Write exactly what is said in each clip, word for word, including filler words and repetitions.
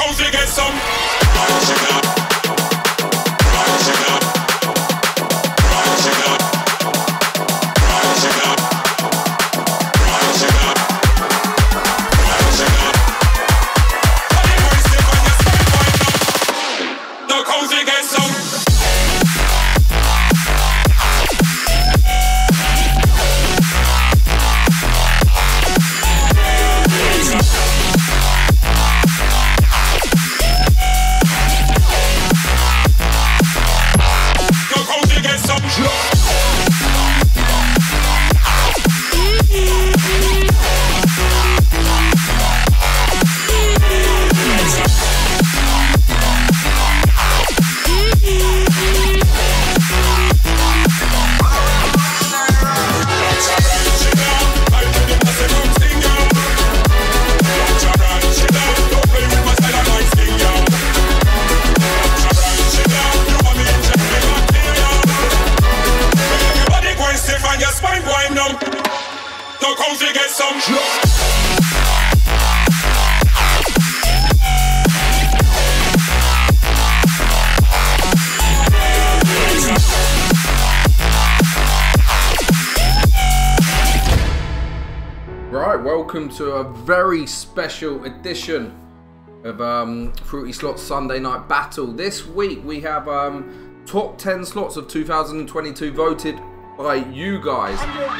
come to get some. Welcome to a very special edition of um, Fruity Slots Sunday Night Battle. This week we have um, top ten slots of two thousand twenty-two voted by you guys.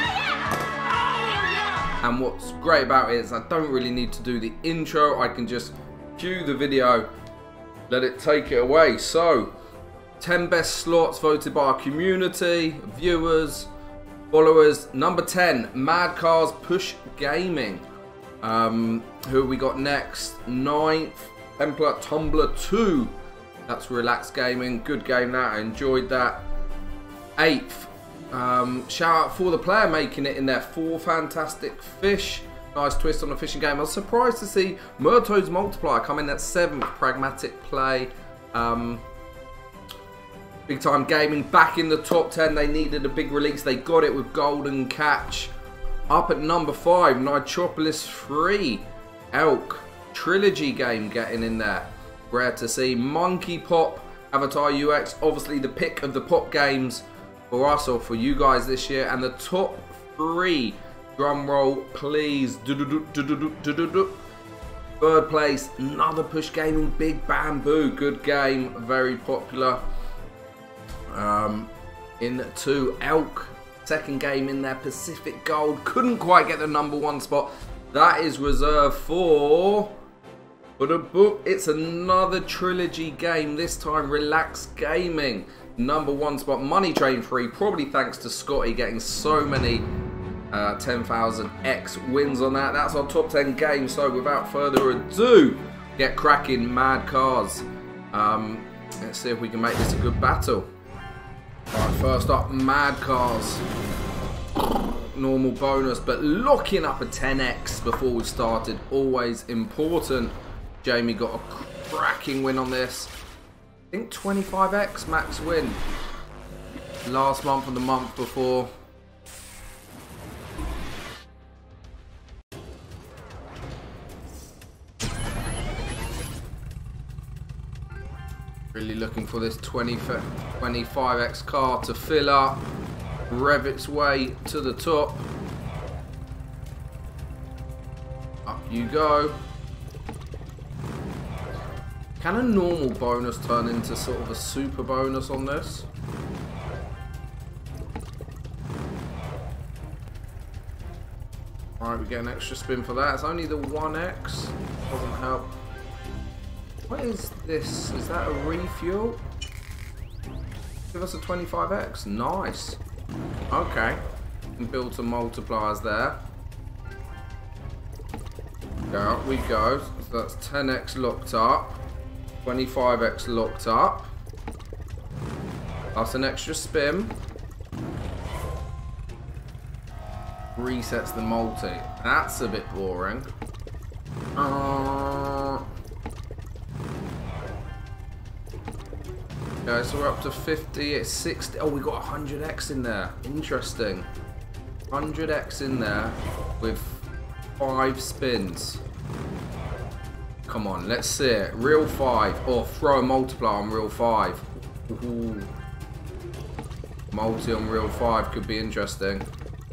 And what's great about it is I don't really need to do the intro. I can just cue the video, let it take it away. So, ten best slots voted by our community, viewers, followers. Number ten, Mad Cars Push Gaming. Um, who we got next? Ninth, Templar Tumble two. That's Relax Gaming. Good game that. I enjoyed that. Eighth, um, shout out for the player making it in there. Four Fantastic Fish. Nice twist on a fishing game. I was surprised to see Muertos Multiplier come in at seventh. Pragmatic play. Um, Big Time Gaming back in the top ten. They needed a big release. They got it with Golden Catch. Up at number five, Nitropolis three. Elk Trilogy game getting in there. Rare to see. Monkeypop Avatar U X. Obviously the pick of the pop games for us or for you guys this year. And the top three. Drum roll, please. Do -do -do -do -do -do -do -do. Third place, another Push Gaming, Big Bamboo. Good game, very popular. Um, into Elk, second game in there, Pacific Gold. Couldn't quite get the number one spot. That is reserved for... But a book. It's another trilogy game, this time Relax Gaming. Number one spot, Money Train three, probably thanks to Scotty getting so many uh, ten thousand X wins on that. That's our top ten game, so without further ado, get cracking, Mad Cars. Um, let's see if we can make this a good battle. Alright, first up, Mad Cars. Normal bonus, but locking up a ten X before we started, always important. Jamie got a cracking win on this. I think twenty-five X max win. Last month and the month before. Really looking for this twenty-five X car to fill up, rev its way to the top. Up you go. Can a normal bonus turn into sort of a super bonus on this? Alright, we get an extra spin for that. It's only the one X. Doesn't help. What is this? Is that a refuel? Give us a twenty-five X. Nice. Okay. And build some multipliers there. Out we go. So that's ten X locked up. twenty-five X locked up. That's an extra spin. Resets the multi. That's a bit boring. Uh... Okay, so we're up to fifty, it's sixty. Oh, we got one hundred X in there. Interesting. one hundred X in there with five spins. Come on, let's see it. Reel five. Or throw a multiplier on reel five. Ooh. Multi on reel five could be interesting.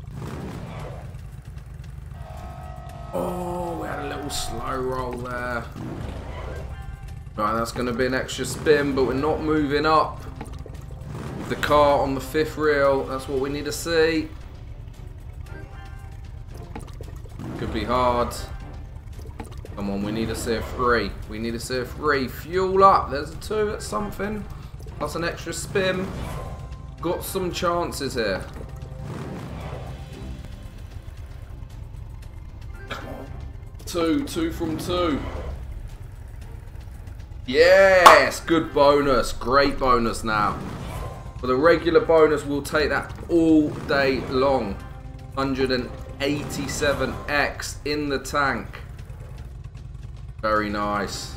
Oh, we had a little slow roll there. Right, that's going to be an extra spin, but we're not moving up. The car on the fifth reel, that's what we need to see. Could be hard. Come on, we need to see a three. We need to see a three. Fuel up. There's a two, that's something. That's an extra spin. Got some chances here. Come on. Two, two from two. Yes, good bonus. Great bonus now. For the regular bonus, we'll take that all day long. one hundred eighty-seven X in the tank. Very nice.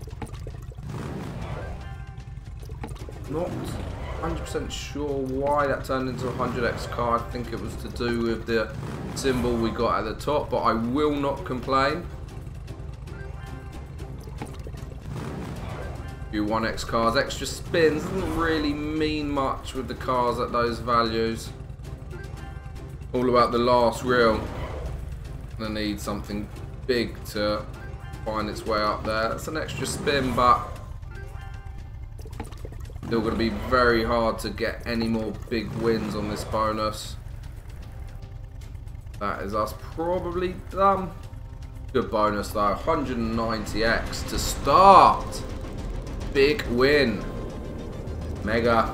Not one hundred percent sure why that turned into a one hundred X card. I think it was to do with the symbol we got at the top, but I will not complain. Few one X cars, extra spins doesn't really mean much with the cars at those values. All about the last reel. Gonna need something big to find its way up there. That's an extra spin, but still gonna be very hard to get any more big wins on this bonus. That is us probably done. Good bonus though, one hundred ninety X to start. Big win. Mega.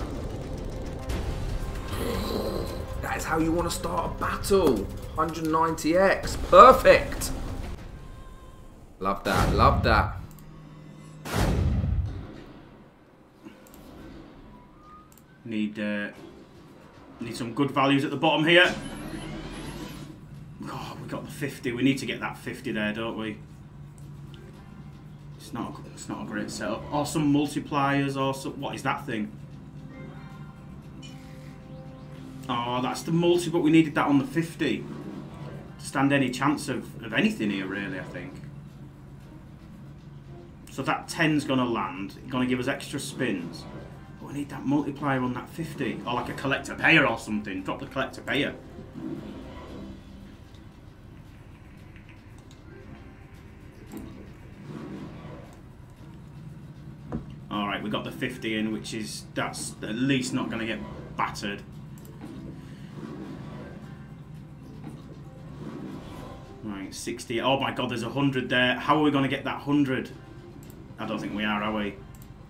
That is how you want to start a battle. one hundred ninety X. Perfect. Love that. Love that. Need uh, need some good values at the bottom here. Oh, we got the fifty. We need to get that fifty there, don't we? It's not. A, it's not a great setup. Or some multipliers, or some. What is that thing? Oh, that's the multi, but we needed that on the fifty to stand any chance of, of anything here, really, I think. So that ten's going to land, going to give us extra spins. But we need that multiplier on that fifty, or like a collector payer or something. Drop the collector payer. Alright, we got the fifty in, which is, that's at least not going to get battered. Right, sixty. Oh my god, there's a hundred there. How are we going to get that hundred? I don't think we are, are we?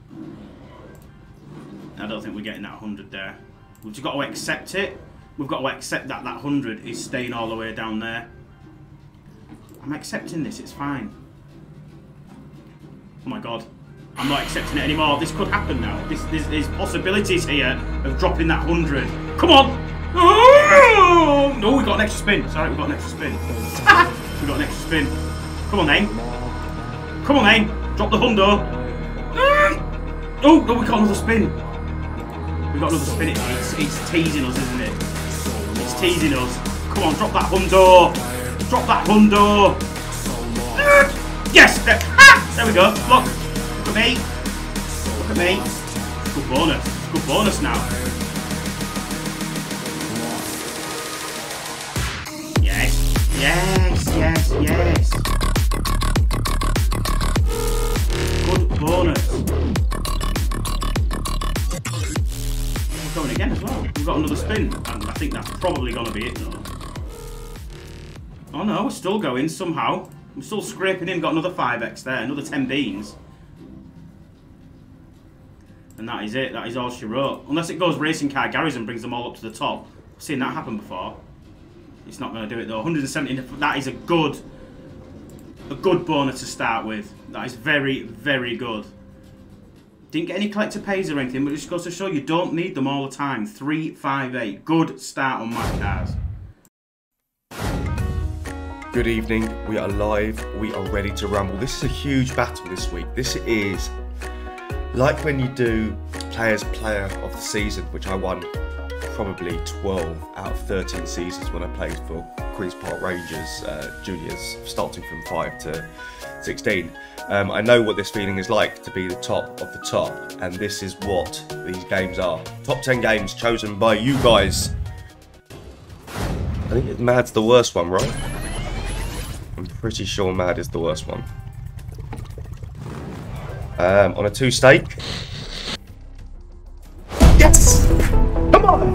I don't think we're getting that hundred there. We've just got to accept it. We've got to accept that that hundred is staying all the way down there. I'm accepting this, it's fine. Oh my god. I'm not accepting it anymore. This could happen now. This, this, there's possibilities here of dropping that hundred. Come on! Oh, no, we got an extra spin. Sorry, we got an extra spin. We got an extra spin. Come on, then. Come on, then. Drop the hundo. Oh, no, we got another spin. We got another spin. It's, it's teasing us, isn't it? It's teasing us. Come on, drop that hundo. Drop that hundo. Yes! There, ah, there we go. Look. Look at me. Look at me. Good bonus. Good bonus now. Yes, yes, yes, yes. Good bonus. We're going again as well. We've got another spin. And I think that's probably going to be it though. Oh no, we're still going somehow. I'm still scraping in. Got another five X there. Another ten beans. And that is it. That is all she wrote. Unless it goes racing car garage and brings them all up to the top. I've seen that happen before. It's not going to do it though. one hundred seventy. That is a good, a good bonus to start with. That is very, very good. Didn't get any collector pays or anything, but it just goes to show you don't need them all the time. three five eight. Good start on my cars. Good evening. We are live. We are ready to rumble. This is a huge battle this week. This is like when you do Players Player of the Season, which I won probably twelve out of thirteen seasons when I played for Queen's Park Rangers uh, juniors, starting from five to sixteen. Um, I know what this feeling is like to be the top of the top, and this is what these games are. Top ten games chosen by you guys. I think Mad's the worst one, right? I'm pretty sure Mad is the worst one. Um, on a two stake. Yes! Come on!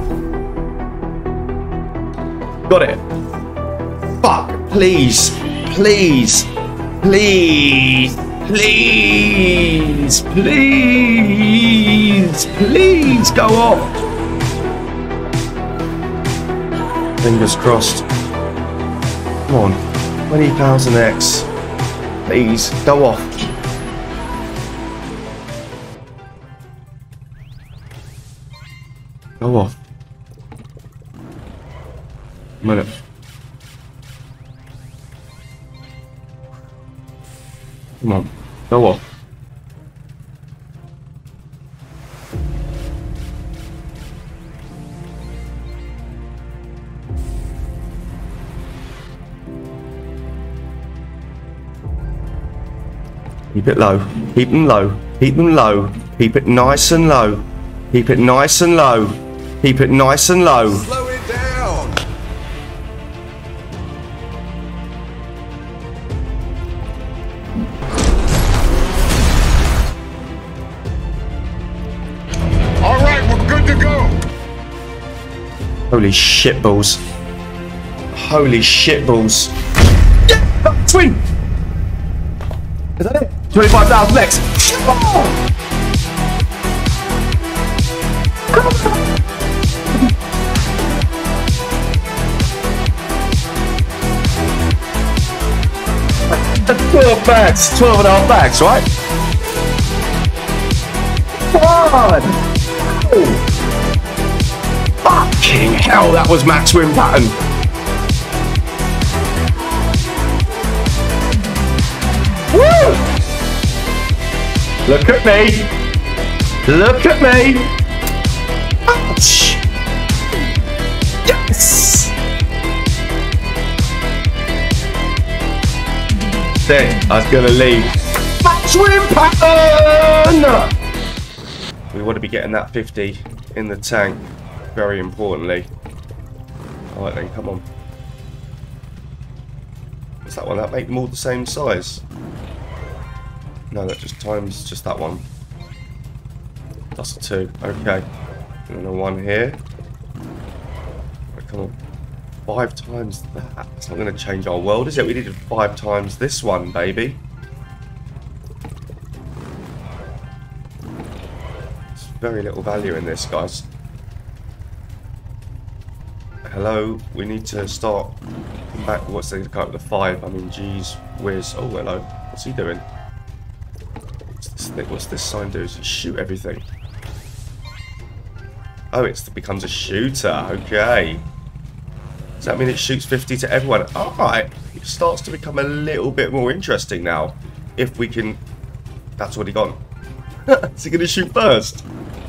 Got it. Fuck! Please! Please! Please! Please! Please! Please go off! Fingers crossed. Come on. twenty thousand X. Please, go off. Go off. A minute. Come on, go off. Keep it low. Keep them low. Keep them low. Keep it nice and low. Keep it nice and low. Keep it nice and low. Slow it down. All right, we're good to go. Holy shit balls. Holy shit balls. Yeah! Swing! Is that it? twenty-five thousand X. Oh! twelve bags, twelve and a half bags, right? Come on! Oh. Fucking hell, that was max win pattern. Woo! Look at me! Look at me! Ouch! Yes! Then I was gonna leave. Max win pattern! We want to be getting that fifty in the tank, very importantly. Alright then, come on. What's that one? That make them all the same size? No, that just times just that one. That's a two. Okay. And then a one here. Right, come on. Five times that. It's not going to change our world, is it? We needed five times this one, baby. There's very little value in this, guys. Hello. We need to start come back. What's the go up the five? I mean, geez whiz. Oh, hello. What's he doing? What's this thing? What's this sign do? Does it shoot everything? Oh, it's, it becomes a shooter. Okay. Does that mean it shoots fifty to everyone? Alright. It starts to become a little bit more interesting now. If we can... That's already gone. Is he going to shoot first?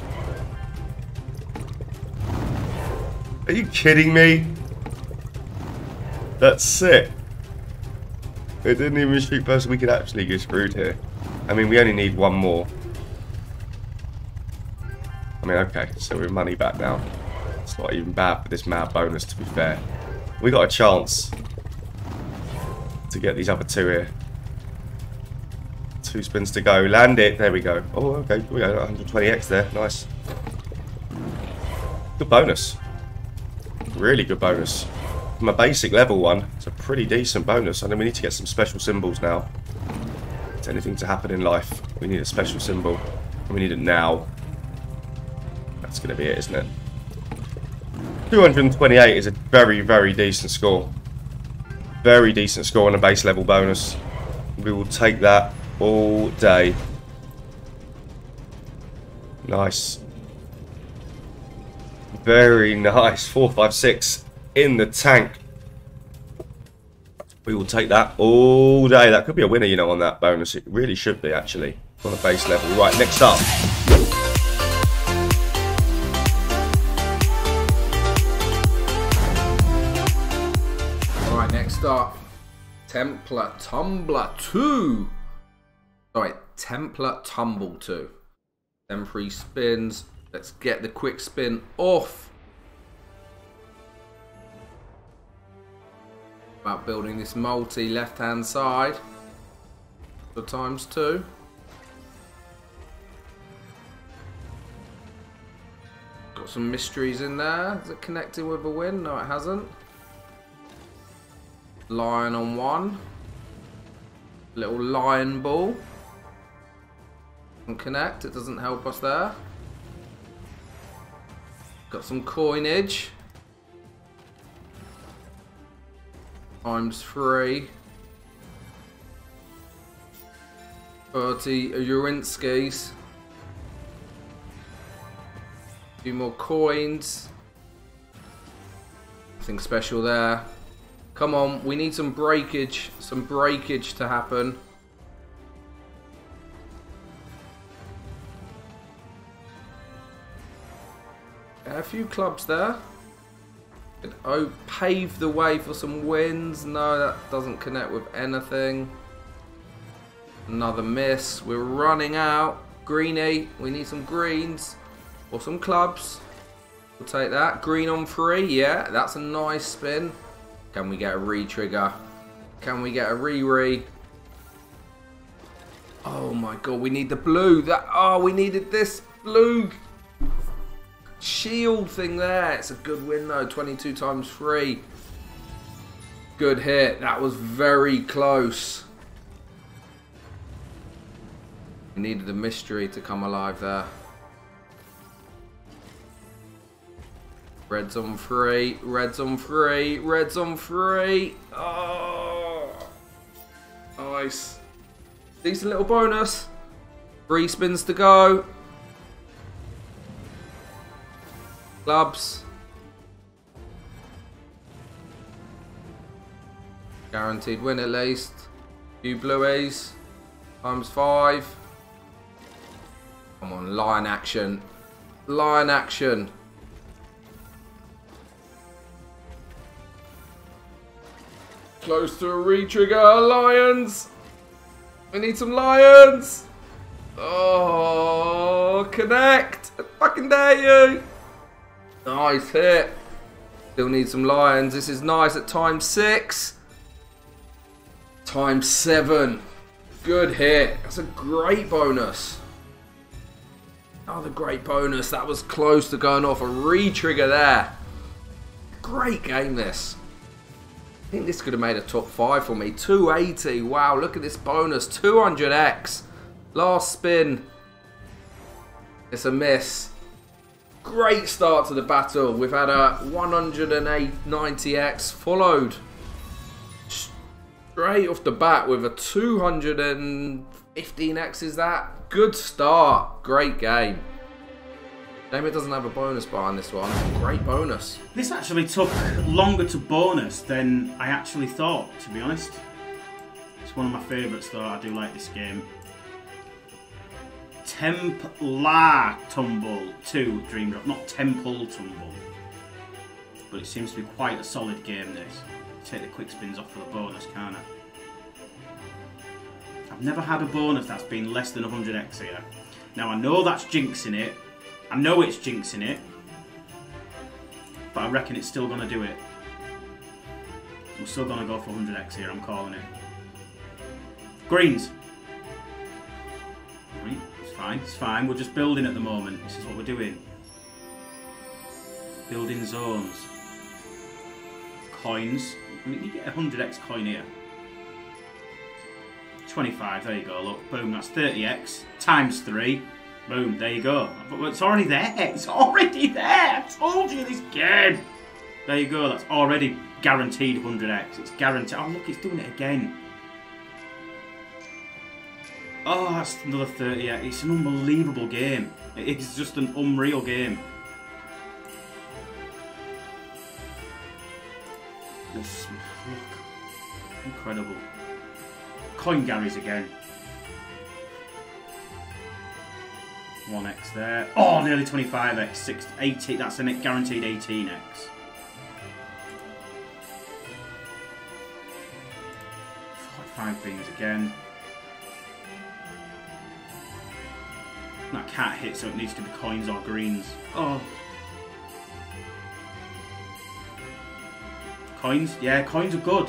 Are you kidding me? That's sick. It didn't even shoot first. We could actually get screwed here. I mean, we only need one more. I mean, okay, so we're money back now. It's not even bad for this mad bonus, to be fair. We got a chance to get these other two here. Two spins to go. Land it. There we go. Oh, okay. We got one hundred twenty X there. Nice. Good bonus. Really good bonus. From a basic level one, it's a pretty decent bonus. I know we need to get some special symbols now. It's anything to happen in life. We need a special symbol. And we need it now. That's going to be it, isn't it? two hundred twenty-eight is a very, very decent score. Very decent score on a base level bonus. We will take that all day. Nice. Very nice. four five six in the tank. We will take that all day. That could be a winner, you know, on that bonus. It really should be, actually, on a base level. Right, next up. Next up, Templar Tumbler two. Sorry, Templar Tumble two. Temporary spins. Let's get the quick spin off. About building this multi left hand side. For times two. Got some mysteries in there. Is it connecting with a win? No, it hasn't. Lion on one. Little lion ball. Doesn't connect. It doesn't help us there. Got some coinage. Times three. thirty Urinskis. A few more coins. Nothing special there. Come on, we need some breakage. Some breakage to happen. A few clubs there. Could oh, pave the way for some wins. No, that doesn't connect with anything. Another miss. We're running out. Greeny. We need some greens. Or some clubs. We'll take that. Green on three. Yeah, that's a nice spin. Can we get a re-trigger? Can we get a re-re? Oh my god, we need the blue. That oh, we needed this blue shield thing there. It's a good win though. twenty-two times three. Good hit. That was very close. We needed a mystery to come alive there. Red's on three. Red's on three. Red's on three. Oh, nice. Decent little bonus. Three spins to go. Clubs. Guaranteed win at least. Few blueies. Times five. Come on, lion action. Lion action. Close to a re-trigger. Lions. We need some lions. Oh, connect. I fucking dare you. Nice hit. Still need some lions. This is nice at times six. Times seven. Good hit. That's a great bonus. Another great bonus. That was close to going off. A re-trigger there. Great game this. I think this could have made a top five for me. two eighty. Wow, look at this bonus. two hundred X. Last spin. It's a miss. Great start to the battle. We've had a one hundred ninety X followed straight off the bat with a two hundred fifteen X. Is that? Good start. Great game. Shame it doesn't have a bonus bar on this one. Great bonus. This actually took longer to bonus than I actually thought, to be honest. It's one of my favourites though, I do like this game. Templar Tumble two Dream Drop, not Temple Tumble. But it seems to be quite a solid game this. Take the quick spins off for the bonus, can't I? I've never had a bonus that's been less than one hundred X here. Now I know that's jinxing it. I know it's jinxing it, but I reckon it's still going to do it. We're still going to go for one hundred X here, I'm calling it. Greens. Right, it's fine, it's fine. We're just building at the moment. This is what we're doing. Building zones. Coins. I mean, you get a one hundred X coin here. twenty-five, there you go, look. Boom, that's thirty X. Times three. Boom, there you go. But it's already there. It's already there. I told you this game. There you go. That's already guaranteed one hundred X. It's guaranteed. Oh, look, it's doing it again. Oh, that's another thirty X. It's an unbelievable game. It's just an unreal game. This, look. Incredible. Coin Garys again. one X there. Oh, nearly twenty-five X. six, eighty. That's a guaranteed eighteen X. Five beans again. That can't hit, so it needs to be coins or greens. Oh. Coins? Yeah, coins are good.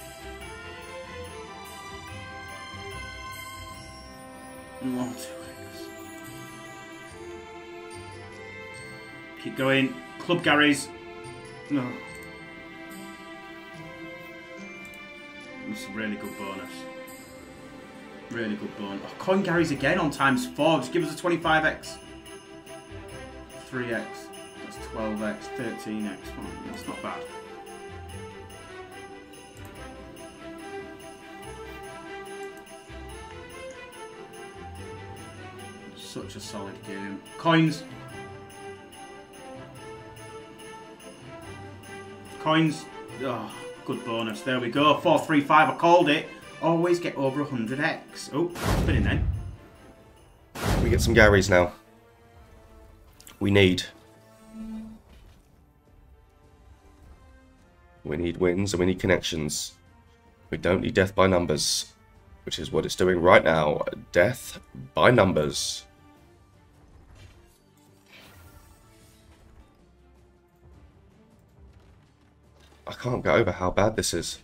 Oh, two eggs. Keep going. Club Garys. No. This is a really good bonus. Really good bonus. Oh, coin Garys again on times four. Just give us a twenty-five X. three X. That's twelve X. thirteen X. Oh, that's not bad. Such a solid game. Coins. Coins. Oh, good bonus. There we go. four three five. I called it. Always get over one hundred X. Oh, spinning then. We get some Garys now. We need. We need wins and we need connections. We don't need death by numbers, which is what it's doing right now. Death by numbers. I can't get over how bad this is.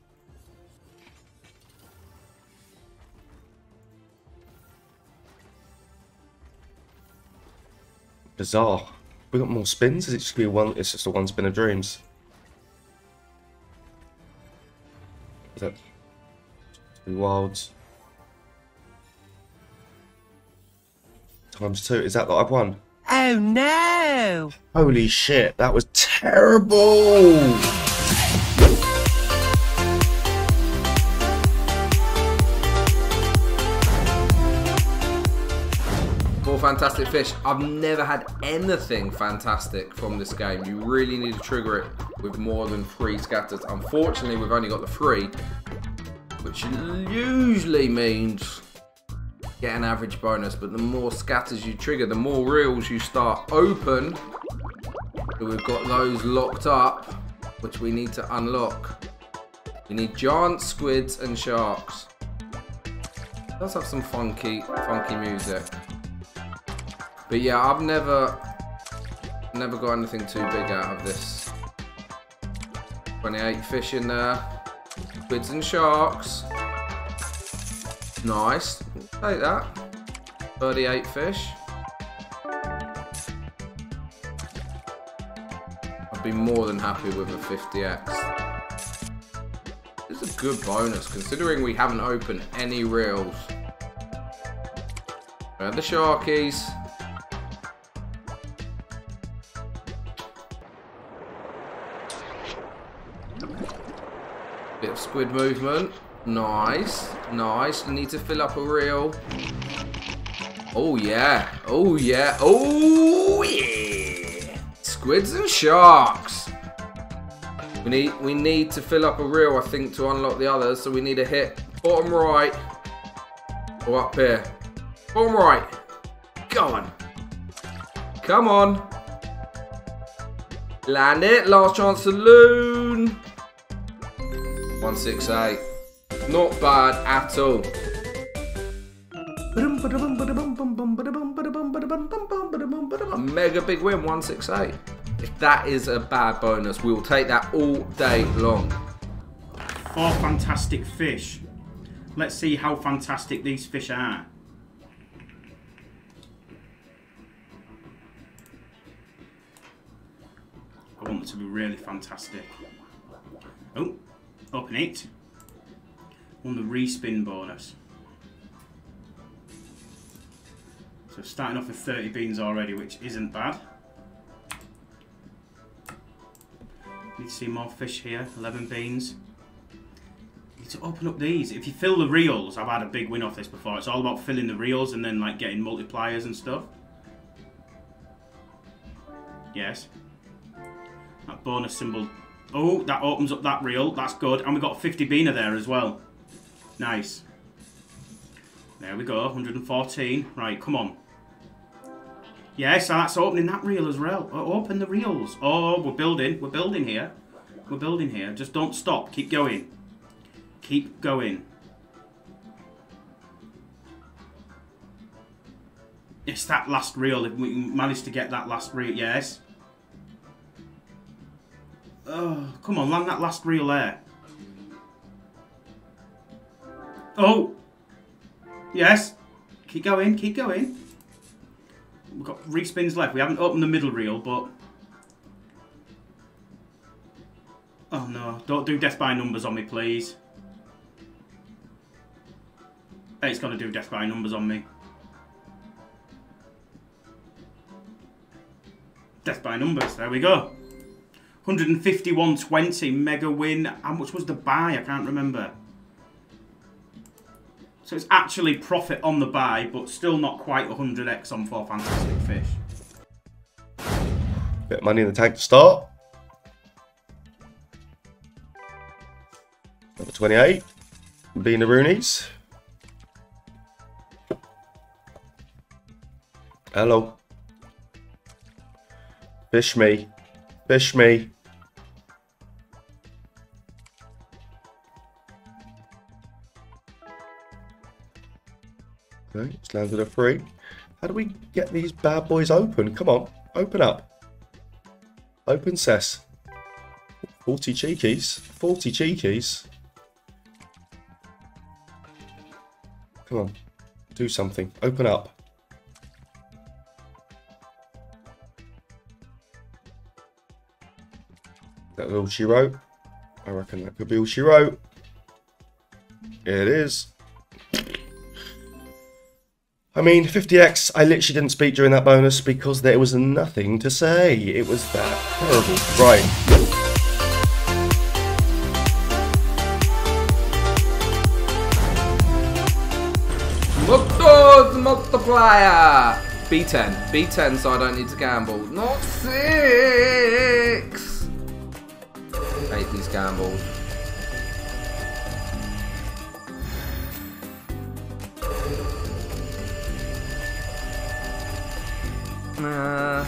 Bizarre. We got more spins? Is it just gonna be one? It's just a one spin of dreams. Is that two wilds? Times two. Is that what I've won? Oh no! Holy shit! That was terrible. Fantastic fish. I've never had anything fantastic from this game. You really need to trigger it with more than three scatters. Unfortunately, we've only got the three, which usually means get an average bonus, but the more scatters you trigger, the more reels you start open. So we've got those locked up, which we need to unlock. We need giant squids and sharks. It does have some funky, funky music. But yeah, I've never, never got anything too big out of this. twenty-eight fish in there. Squids and sharks. Nice. Take that. thirty-eight fish. I'd be more than happy with a fifty X. It's a good bonus considering we haven't opened any reels. Where are the sharkies? Bit of squid movement. Nice. Nice. Need to fill up a reel. Oh yeah. Oh yeah. Oh yeah. Squids and sharks. We need we need to fill up a reel, I think, to unlock the others. So we need a hit bottom right or up here. Bottom right. Go on. Come on. Land it. Last chance saloon. one six eight. Not bad at all. A mega big win, one six eight. If that is a bad bonus, we will take that all day long. Four fantastic fish. Let's see how fantastic these fish are. I want them to be really fantastic. Oh. Open it. On the respin bonus. So starting off with thirty beans already, which isn't bad. Need to see more fish here. eleven beans. Need to open up these. If you fill the reels, I've had a big win off this before. It's all about filling the reels and then like getting multipliers and stuff. Yes. That bonus symbol. Oh, that opens up that reel. That's good. And we got fifty beaner there as well. Nice. There we go. one hundred fourteen. Right, come on. Yes, that's opening that reel as well. Open the reels. Oh, we're building. We're building here. We're building here. Just don't stop. Keep going. Keep going. It's that last reel. If we manage to get that last reel, yes. Oh, come on, land that last reel there. Oh, yes. Keep going, keep going. We've got respins left. We haven't opened the middle reel, but oh no! Don't do death by numbers on me, please. Hey, it's gonna do death by numbers on me. Death by numbers, there we go. one hundred fifty-one twenty, mega win. How much was the buy? I can't remember. So it's actually profit on the buy, but still not quite one hundred X on four fantastic fish. Bit of money in the tank to start. Number twenty-eight, being the Roonies. Hello. Fish me. Fish me. Okay, it's landed a three. How do we get these bad boys open? Come on, open up. Open cess. forty cheekies. forty cheekies. Come on, do something. Open up. That's all she wrote. I reckon that could be all she wrote. It is. I mean, fifty X, I literally didn't speak during that bonus because there was nothing to say. It was that terrible. Right. Muertos multiplier. B ten. B ten, so I don't need to gamble. Not six. Hate these gambles. Nah.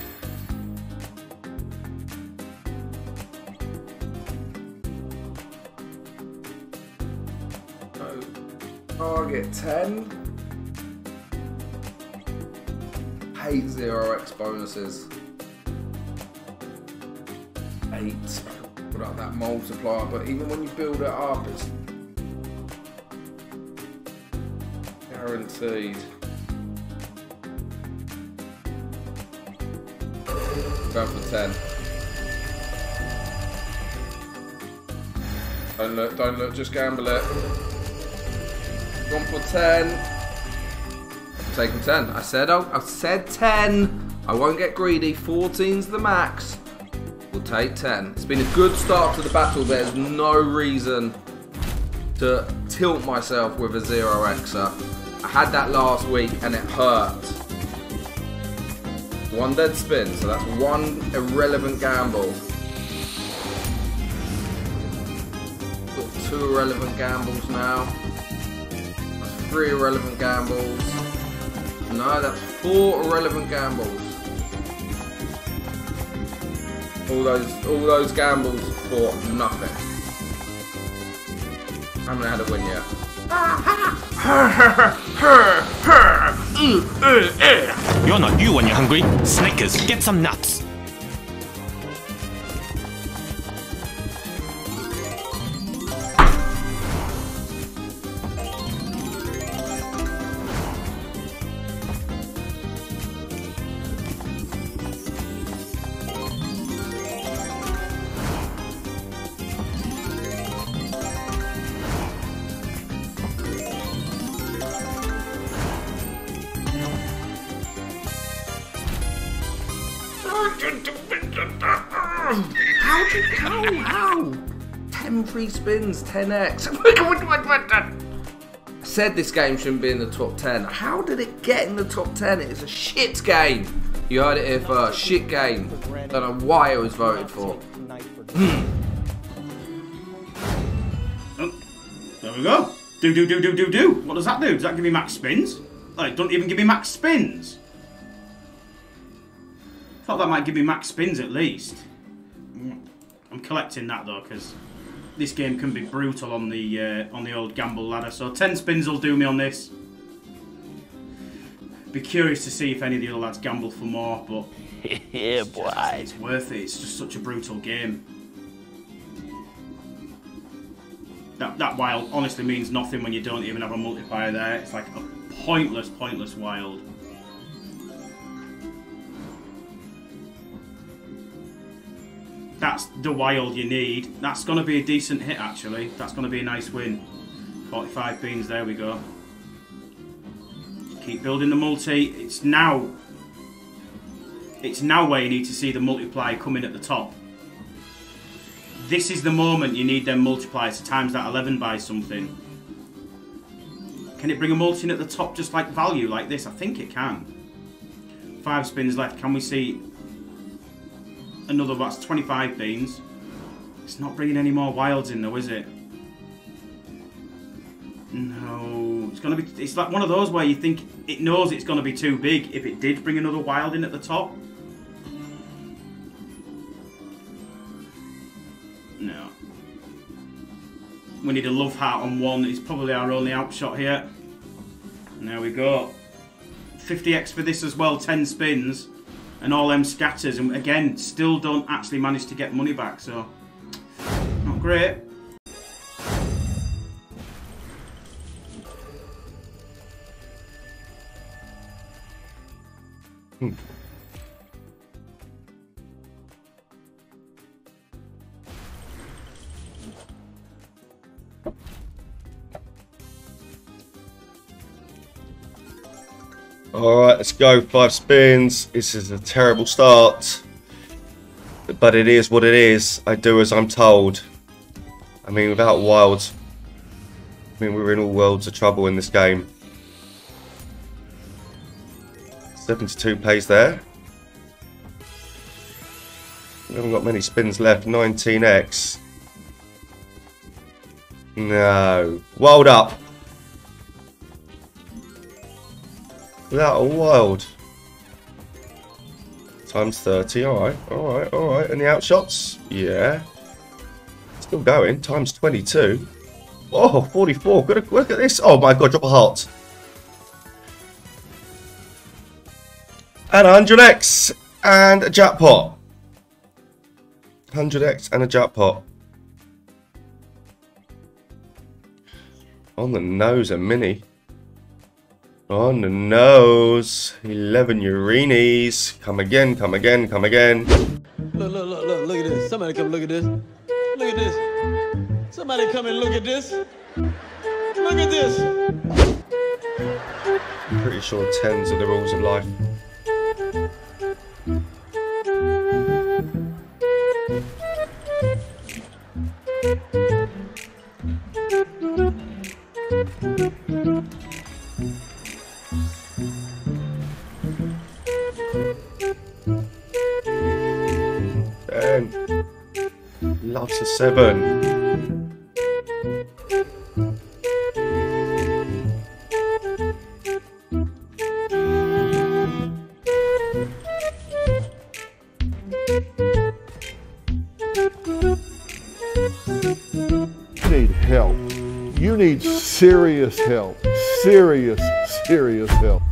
So, target ten. Hate zero X bonuses. Eight. Put up that multiplier, but even when you build it up, it's guaranteed. Going for ten. Don't look, don't look, just gamble it. Gone for ten. I'm taking ten. I said oh, I said ten. I won't get greedy. fourteen's the max. We'll take ten. It's been a good start to the battle. There's no reason to tilt myself with a zero Xer. I had that last week and it hurt. One dead spin, so that's one irrelevant gamble. Got two irrelevant gambles now. That's three irrelevant gambles. No, that's four irrelevant gambles. All those, all those gambles for nothing. I haven't had a win yet. You're not you when you're hungry. Snickers, get some nuts. How did, how, how? ten free spins, ten X. I said this game shouldn't be in the top ten. How did it get in the top ten? It is a shit game. You heard it here first. Shit game. Don't know why it was voted for. Oh, there we go. Do, do, do, do, do, do. What does that do? Does that give me max spins? Oh, it doesn't even give me max spins. Thought that might give me max spins at least. I'm collecting that though, because this game can be brutal on the uh, on the old gamble ladder. So ten spins will do me on this. Be curious to see if any of the other lads gamble for more, but Yeah, boy. it's worth it. It's just such a brutal game. That, that wild honestly means nothing when you don't even have a multiplier there. It's like a pointless, pointless wild. That's the wild you need. That's going to be a decent hit, actually. That's going to be a nice win. forty-five beans, there we go. Keep building the multi. It's now... It's now where you need to see the multiplier coming at the top. This is the moment you need them multipliers to times that eleven by something. Can it bring a multi in at the top just like value like this? I think it can. Five spins left. Can we see another? That's twenty-five beans. It's not bringing any more wilds in though, is it? No. It's gonna be. It's like one of those where you think it knows it's gonna be too big if it did bring another wild in at the top. No. We need a love heart on one. It's probably our only outshot here. And there we go. fifty X for this as well. ten spins. And all them scatters. And again, still don't actually manage to get money back. So, not great. Hmm. Alright, let's go. Five spins. This is a terrible start. But it is what it is. I do as I'm told. I mean, without wilds, I mean, we're in all worlds of trouble in this game. seventy-two pays there. We haven't got many spins left. nineteen X. No. Wild up. Without a wild. Times thirty. Alright, alright, alright. And the outshots? Yeah. Still going. Times twenty-two. Oh, forty-four. Good, look at this. Oh my god, drop a heart. And one hundred X and a jackpot. one hundred X and a jackpot. On the nose, a mini. On the nose. eleven Urinis. Come again, come again, come again. Look, look, look, look, look at this. Somebody come look at this. Look at this. Somebody come and look at this. Look at this. I'm pretty sure tens are the rules of life. Ten. Lots of seven. Need help. You need serious help. Serious, serious help.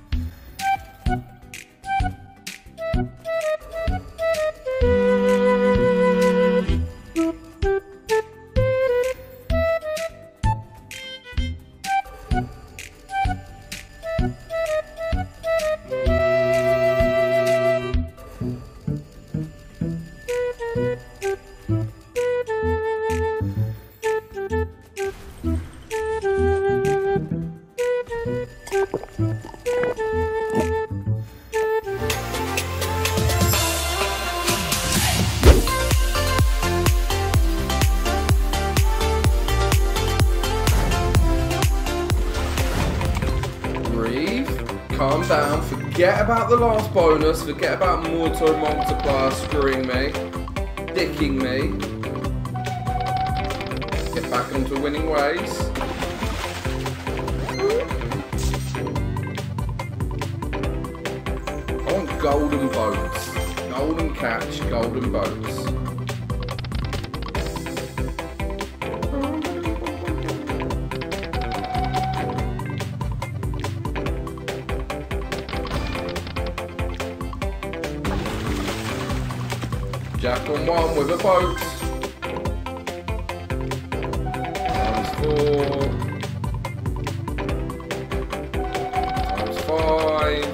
Calm down, forget about the last bonus, forget about Muertos Multiplier screwing me, dicking me. Get back onto winning ways. I want golden boats. Golden catch, golden boats. Jack on one with a boat. Times four. Times five.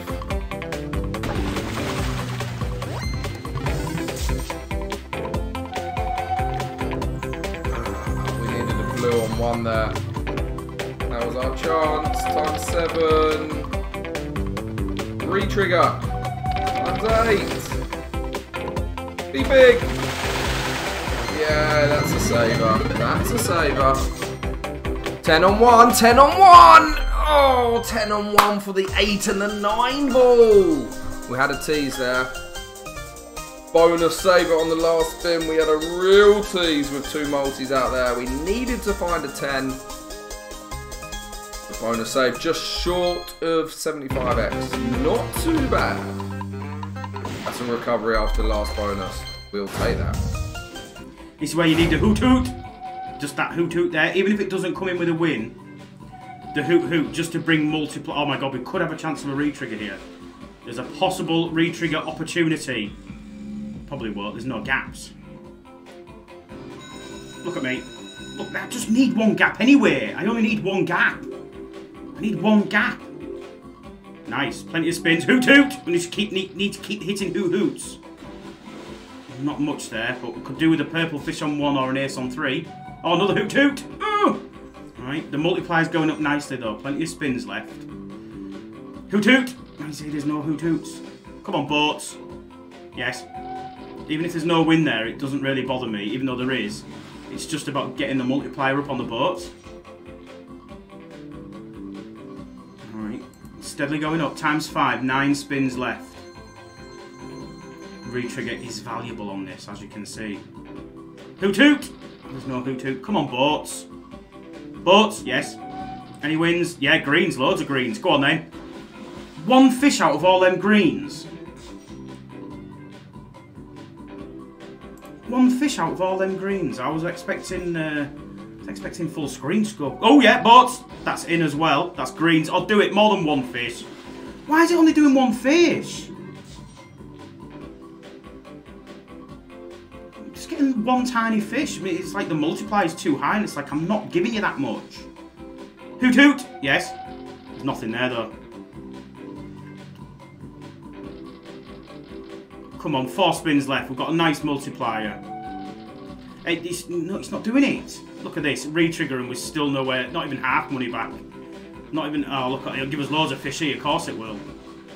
We needed a blue on one there. That was our chance. Times seven. Re-trigger. Times eight. Be big. Yeah, that's a saver. That's a saver. ten on one. ten on one. Oh, ten on one for the eight and the nine ball. We had a tease there. Bonus saver on the last spin. We had a real tease with two multis out there. We needed to find a ten. The bonus save just short of seventy-five X. Not too bad. That's a recovery after the last bonus. We'll take that. This is where you need the hoot hoot. Just that hoot hoot there. Even if it doesn't come in with a win, the hoot hoot just to bring multiple. Oh my god, we could have a chance of a re-trigger here. There's a possible re-trigger opportunity. Probably won't. There's no gaps. Look at me. Look, I just need one gap anyway. I only need one gap. I need one gap. Nice. Plenty of spins. Hoot hoot. We need to keep need, need to keep hitting hoot hoots. Not much there, but we could do with a purple fish on one or an ace on three. Oh, another hoot hoot. Oh! Right, the multiplier's going up nicely though. Plenty of spins left. Hoot hoot. I see there's no hoot hoots. Come on, boats. Yes. Even if there's no win there, it doesn't really bother me, even though there is. It's just about getting the multiplier up on the boats. Alright. Steadily going up. Times five. Nine spins left. Re-trigger is valuable on this, as you can see. Hoot hoot! There's no hoot hoot. Come on, boats. Boats, yes. Any wins? Yeah, greens. Loads of greens. Go on, then. One fish out of all them greens. One fish out of all them greens. I was expecting, uh, I was expecting full screen scope. Oh yeah, boats. That's in as well. That's greens. I'll do it more than one fish. Why is it only doing one fish? Just getting one tiny fish. I mean, it's like the multiplier is too high, and it's like I'm not giving you that much. Hoot hoot. Yes. There's nothing there though. Come on, four spins left. We've got a nice multiplier. Hey, it's, no, it's not doing it. Look at this. Re-trigger and we're still nowhere. Not even half money back. Not even... Oh, look at it. It'll give us loads of fish here. Of course it will.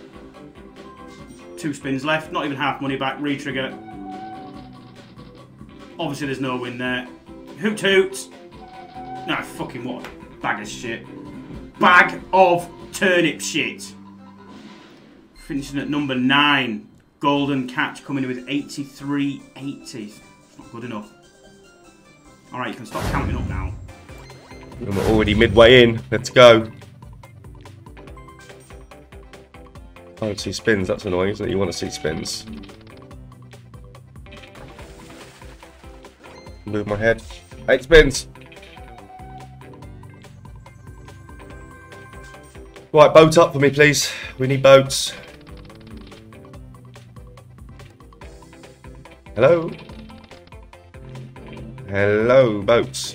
Two spins left. Not even half money back. Re-trigger. Obviously there's no win there. Hoot hoot. Nah, fucking what a bag of shit. Bag of turnip shit. Finishing at number nine. Golden catch coming in with eighty-three eighty. It's not good enough. Alright, you can stop counting up now. And we're already midway in. Let's go. I don't see spins. That's annoying, isn't it? You want to see spins. Move my head. Eight spins. Right, boat up for me, please. We need boats. Hello? Hello, boats.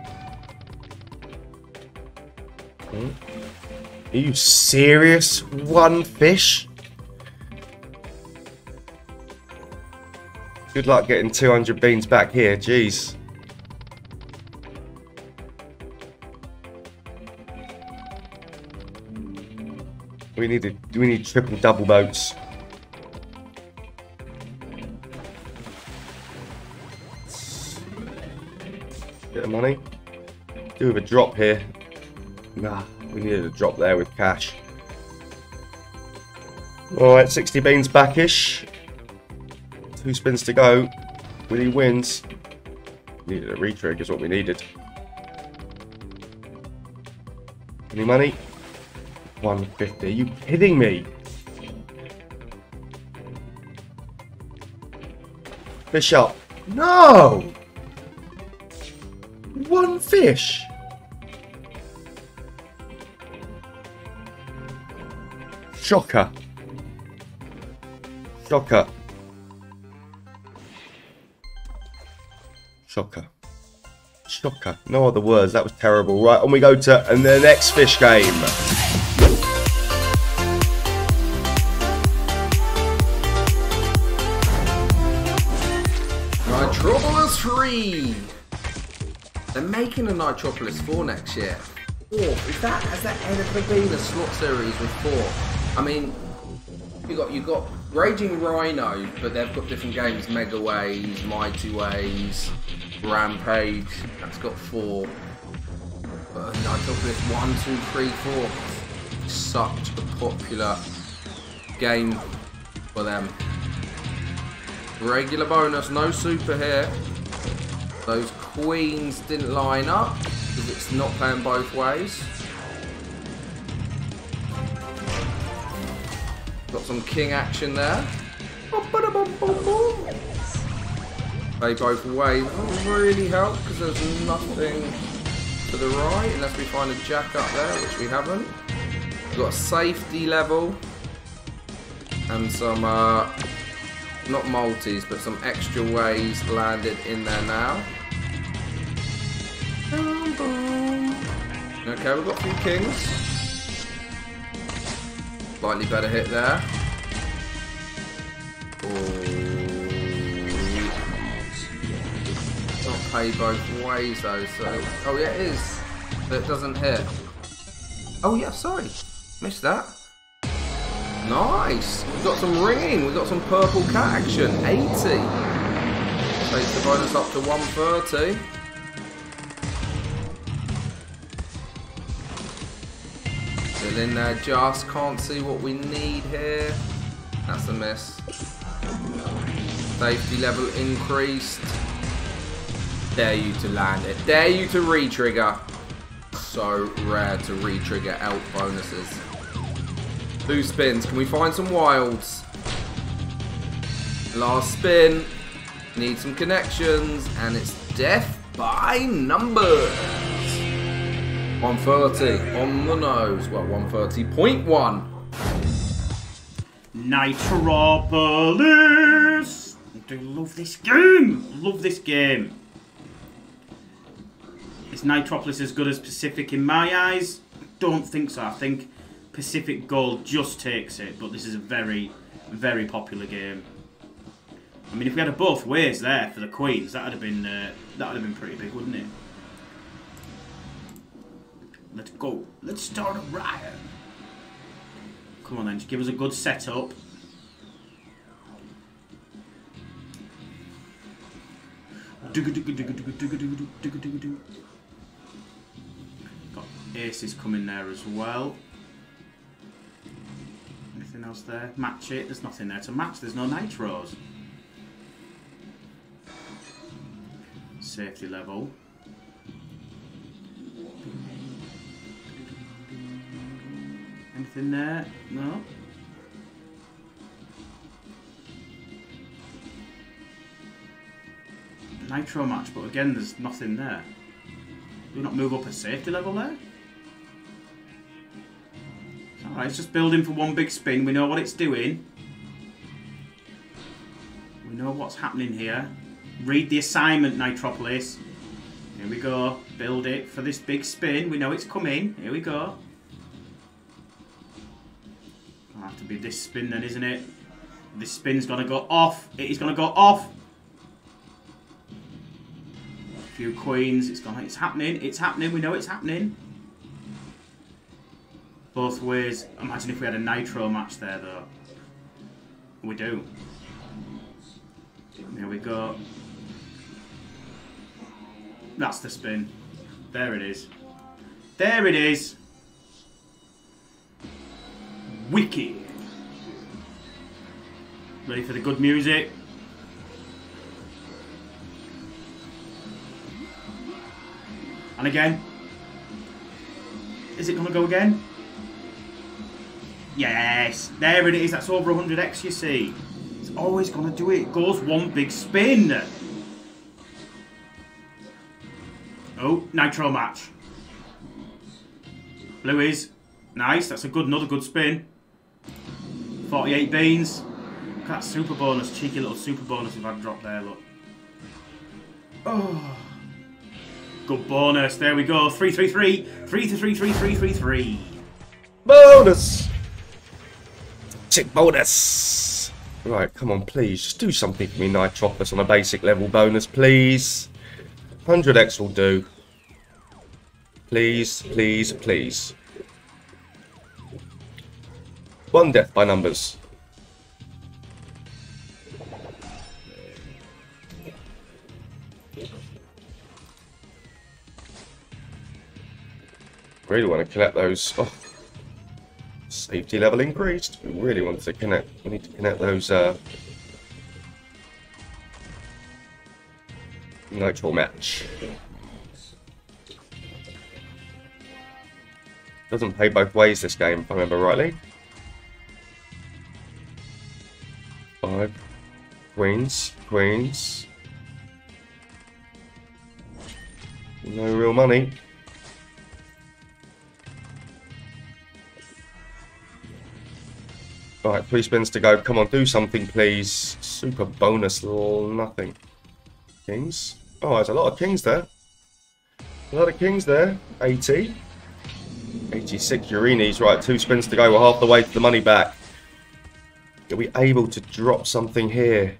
Hmm? Are you serious? One fish? Good luck getting two hundred beans back here, jeez. We need to, we need triple double boats. Bit of money. Do with a drop here. Nah, we needed a drop there with cash. Alright, sixty beans backish. Two spins to go. We need wins. Needed a retrig is what we needed. Any money? one fifty. Are you kidding me? Fish up. No! One fish. Shocker. Shocker. Shocker. Shocker. No other words. That was terrible. Right, on we go to and the next fish game. Nitropolis three. They're making a Nitropolis four next year. Four. Is that has that ever been a slot series with four? I mean, you got you got Raging Rhino, but they've got different games: Megaways, Mighty Ways, Rampage. That's got four. But Nitropolis one, two, three, four. Such a popular game for them. Regular bonus, no super here. Those queens didn't line up because it's not playing both ways. Got some king action there. Play both ways. Doesn't really help because there's nothing to the right unless we find a jack up there, which we haven't. We've got a safety level and some, uh, not multis, but some extra ways landed in there now. Boom, boom. Okay, we've got a few kings. Slightly better hit there. Not pay both ways though, so... Oh yeah, it is. But it doesn't hit. Oh yeah, sorry. Missed that. Nice. We've got some ringing. We've got some purple cat action. eighty. Takes the bonus up to one thirty. Still in there just. Can't see what we need here. That's a miss. Safety level increased. Dare you to land it. Dare you to re-trigger. So rare to re-trigger elk bonuses. Two spins. Can we find some wilds? Last spin. Need some connections. And it's death by numbers. one thirty on the nose. Well, one thirty point one. Nitropolis. I do love this game. Love this game. Is Nitropolis as good as Pacific in my eyes? Don't think so. I think Pacific Gold just takes it, but this is a very, very popular game. I mean, if we had a both ways there for the queens, that'd have been uh, that'd have been pretty big, wouldn't it? Let's go. Let's start a riot. Come on then, just give us a good setup. Got aces coming there as well. Anything else there? Match it. There's nothing there to match. There's no nitros. Safety level. Anything there? No. Nitro match, but again, there's nothing there. Do we not move up a safety level there? Alright, it's just building for one big spin. We know what it's doing. We know what's happening here. Read the assignment, Nitropolis. Here we go. Build it for this big spin. We know it's coming. Here we go. Gonna have to be this spin then, isn't it? This spin's gonna go off. It is gonna go off. A few queens. It's gonna. It's happening. It's happening. We know it's happening. Both ways. Imagine if we had a nitro match there, though. We do. There we go. That's the spin. There it is. There it is. Wicked. Ready for the good music? And again. Is it going to go again? Yes. There it is. That's over one hundred X, you see. It's always going to do it. It goes one big spin. Oh, nitro match. Blue is nice. That's a good, another good spin. forty-eight beans. Look at that super bonus. Cheeky little super bonus if I drop there, look. Oh. Good bonus. There we go. Three, three, three, three, three, three, three, three, three. Bonus. Tick bonus. Right, come on, please, just do something for me, Nitropolis, on a basic level bonus, please. one hundred X will do. Please, please, please. One death by numbers. Really want to collect those. Oh. Safety level increased. We really want to connect. We need to connect those. Uh, Nitro match. Doesn't pay both ways this game, if I remember rightly. Five. Queens. Queens. No real money. Alright, three spins to go. Come on, do something, please. Super bonus, little nothing. Kings. Oh, there's a lot of kings there. A lot of kings there. eighty. eighty-six Urinis. Right, two spins to go. We're half the way to the money back. Are we able to drop something here?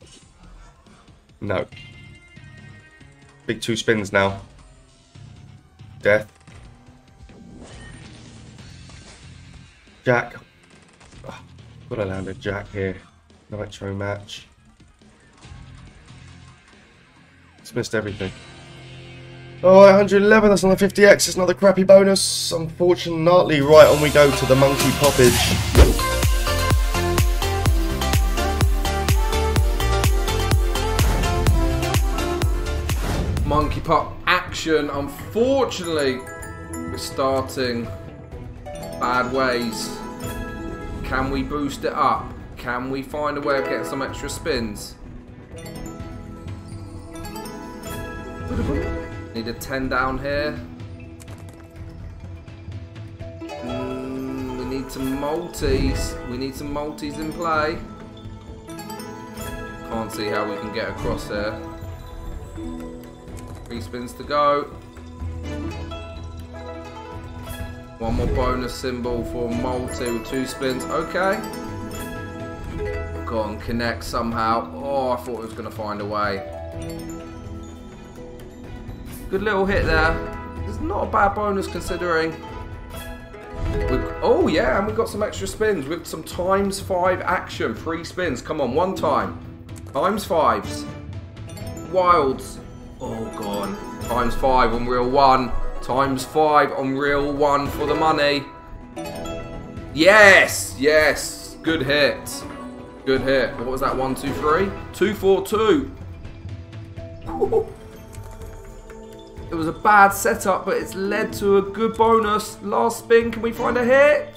No. Big two spins now. Death. Jack. Oh, gotta land a jack here. Nitro match. It's missed everything. Oh, one hundred eleven, that's on the fifty X. It's another crappy bonus. Unfortunately, right on we go to the Monkeypoppage. Monkeypop action. Unfortunately, we're starting bad ways. Can we boost it up? Can we find a way of getting some extra spins? Need a ten down here. Mm, we need some multis. We need some multis in play. Can't see how we can get across there. Three spins to go. One more bonus symbol for multi with two spins. Okay. Go on, connect somehow. Oh, I thought it was going to find a way. Good little hit there. It's not a bad bonus considering. We've, oh yeah, and we've got some extra spins with some times five action. Three spins. Come on, one time. Times fives. Wilds. Oh, gone. Times five on reel one. Times five on reel one for the money. Yes, yes. Good hit. Good hit. What was that? One, two, three? Two, four, two. Woo. It was a bad setup, but it's led to a good bonus. Last spin, can we find a hit?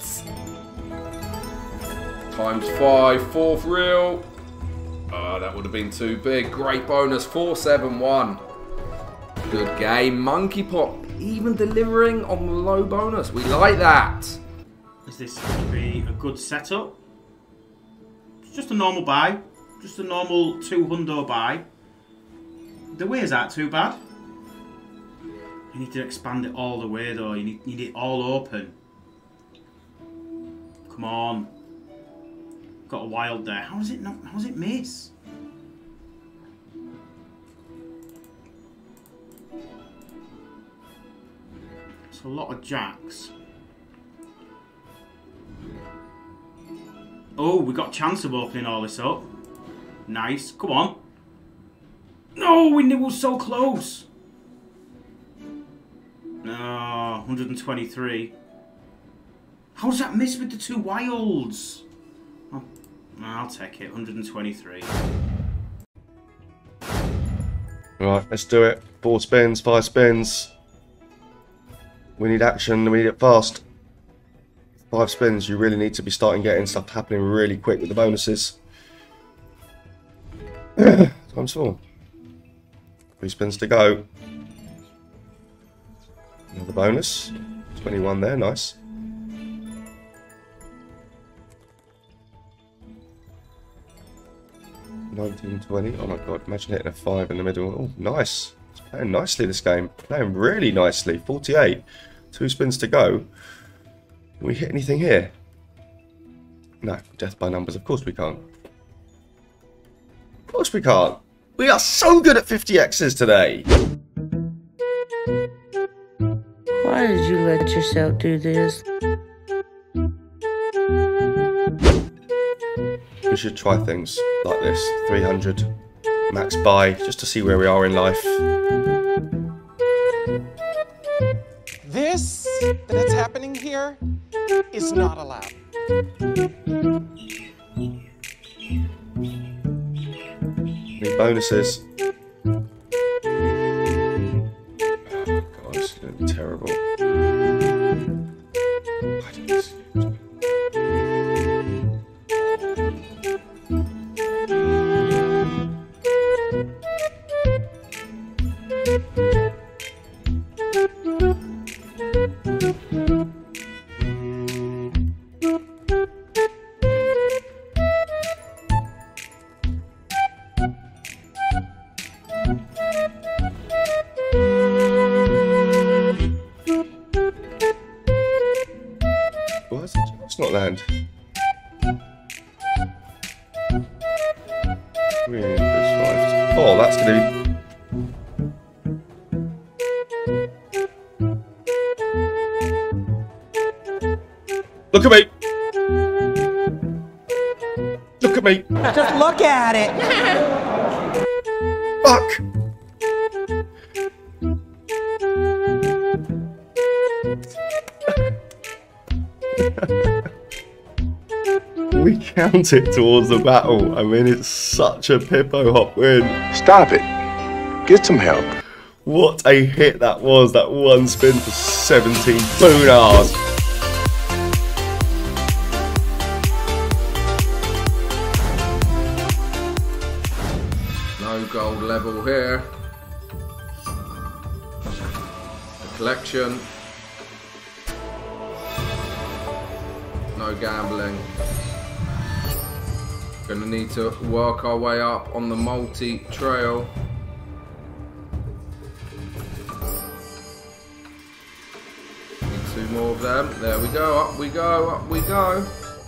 Times five, fourth reel. Oh, that would have been too big. Great bonus, four, seven, one. Good game, Monkeypop. Even delivering on the low bonus. We like that. Is this going to be a good setup? It's just a normal buy. Just a normal two hundo buy. The ways aren't too bad. You need to expand it all the way though. You need, you need it all open. Come on. Got a wild there. How is it not? How does it miss? It's a lot of jacks. Oh, we got a chance of opening all this up. Nice. Come on. No, we were so close. No, one hundred twenty-three. How does that miss with the two wilds? Oh, I'll take it. one hundred twenty-three. Right, let's do it. Four spins, five spins. We need action, we need it fast. Five spins, you really need to be starting getting stuff happening really quick with the bonuses. Times four. Three spins to go. Another bonus. twenty-one there, nice. nineteen, twenty. Oh my god, imagine hitting a five in the middle. Oh, nice. It's playing nicely this game. Playing really nicely. forty-eight. Two spins to go. Can we hit anything here? No, death by numbers. Of course we can't. Of course we can't. We are so good at fifty X's today. Why did you let yourself do this? We should try things like this. three hundred max buy, just to see where we are in life. This that's happening here is not allowed. Any bonuses? Oh god, this is going to be terrible. Why did this- Why is it just not land? Really, that's five. Oh, that's gonna be. Look at me! Look at me! Just look at it. Fuck! We count it towards the battle. I mean, it's such a Pippo hop win. Stop it. Get some help. What a hit that was. That one spin for seventeen boonars. No gold level here. The collection. No gambling. Gonna need to work our way up on the multi trail. Need two more of them. There we go. Up we go. Up we go.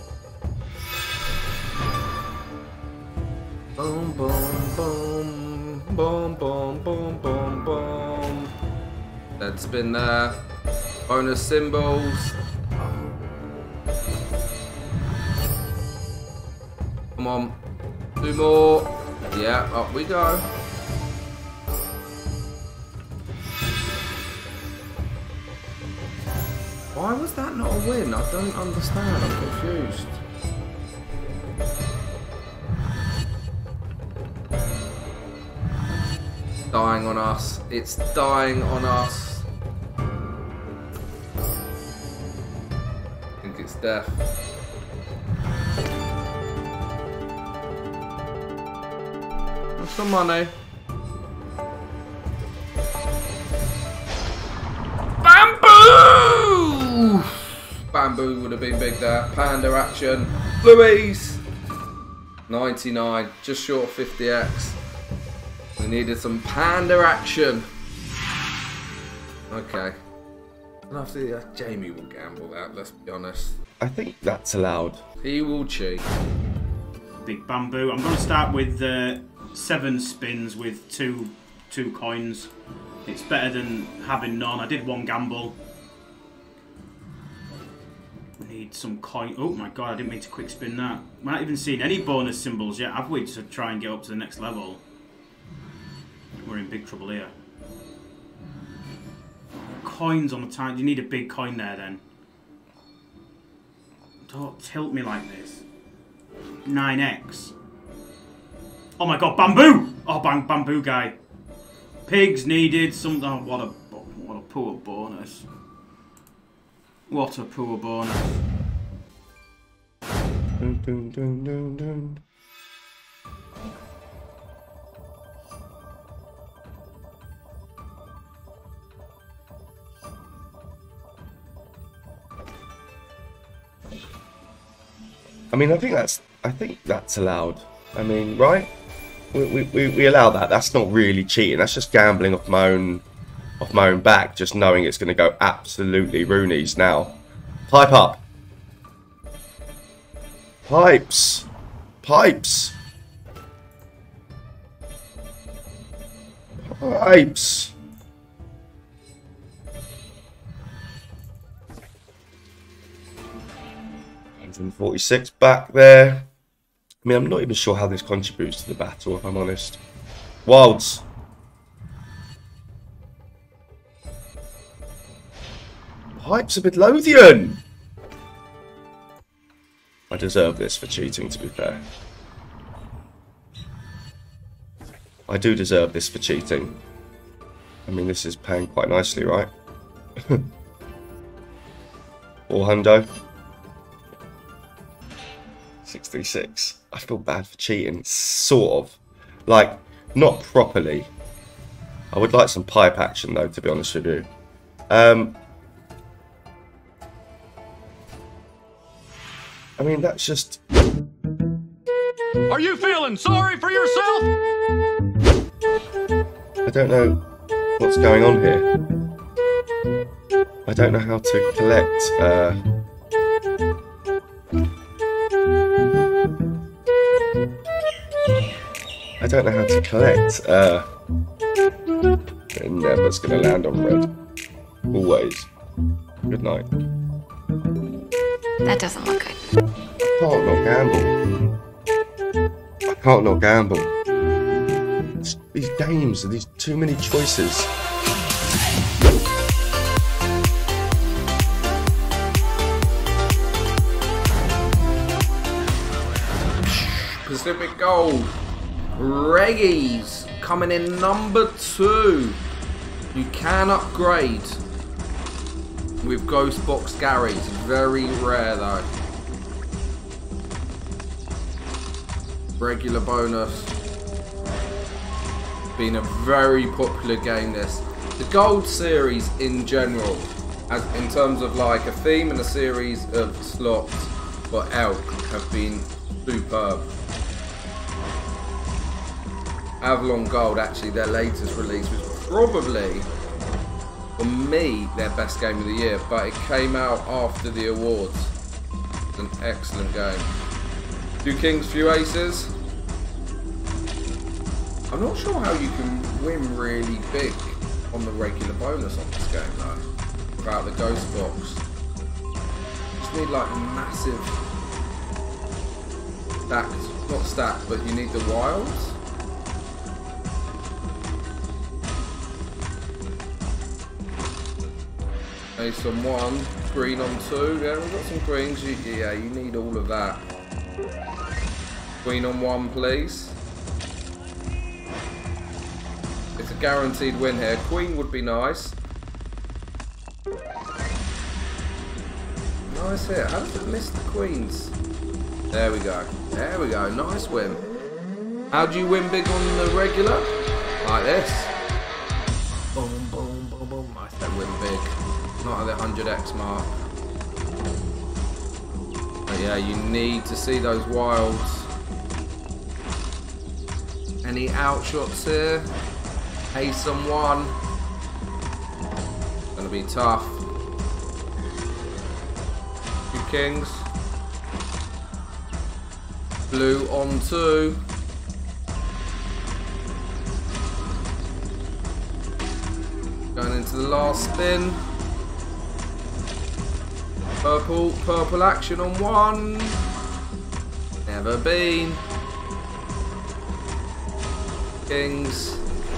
Boom, boom, boom, boom, boom, boom, boom, boom. Dead spin there. Bonus symbols. Come on. Two more. Yeah, up we go. Why was that not a win? I don't understand. I'm confused. Dying on us. It's dying on us. I think it's death. What's the money? Bamboo! Bamboo would have been big there. Panda action. Louise! ninety-nine. Just short of fifty X. We needed some panda action. Okay. And after uh, Jamie will gamble that, let's be honest. I think that's allowed. He will cheat. Big bamboo. I'm going to start with uh, seven spins with two two coins. It's better than having none. I did one gamble. We need some coin. Oh my god, I didn't mean to quick spin that. We're not even seeing any bonus symbols yet, have we, to try and get up to the next level? We're in big trouble here. Coins on the time. You need a big coin there then. Don't tilt me like this. nine X. Oh my god, bamboo! Oh, bang, bamboo guy. Pigs needed some. Oh, what a what a poor bonus. What a poor bonus. Dun, dun, dun, dun, dun. I mean, I think that's I think that's allowed. I mean, right? we, we, we, we allow that. That's not really cheating. That's just gambling off my own, off my own back, just knowing it's going to go absolutely Rooney's now. Pipe up. Pipes. Pipes. Pipes. one hundred forty-six back there. I mean, I'm not even sure how this contributes to the battle, if I'm honest. Wilds. Pipes of Midlothian. I deserve this for cheating, to be fair. I do deserve this for cheating. I mean, this is paying quite nicely, right? Four hundo. six three six. I feel bad for cheating, sort of. Like, not properly. I would like some pipe action, though, to be honest with you. Um, I mean, that's just... Are you feeling sorry for yourself? I don't know what's going on here. I don't know how to collect... Uh, I don't know how to collect. Uh, it never's going to land on red. Always. Good night. That doesn't look good. I can't not gamble. I can't not gamble. It's, these games, these too many choices. Pacific Gold. Reggies coming in number two. You can upgrade with Ghost Box Gary's. Very rare though. Regular bonus. Been a very popular game, this. The Gold series in general, as in terms of like a theme and a series of slots for Elk, have been superb. Avalon Gold, actually, their latest release was probably, for me, their best game of the year, but it came out after the awards. It's an excellent game. Few kings, few aces. I'm not sure how you can win really big on the regular bonus on this game though, without the ghost box. You just need like massive stacked, not stacked, but you need the wilds. Ace on one, green on two. Yeah, we've got some greens. You, yeah, you need all of that. Queen on one, please. It's a guaranteed win here. Queen would be nice. Nice hit. How does it miss the queens? There we go. There we go. Nice win. How do you win big on the regular? Like this. Boom, boom, boom, boom. I don't win big. Not at the one hundred X mark. But yeah, you need to see those wilds. Any outshots here? Ace on one. Gonna be tough. Two kings. Blue on two. Going into the last spin. Purple, purple action on one. Never been. Kings.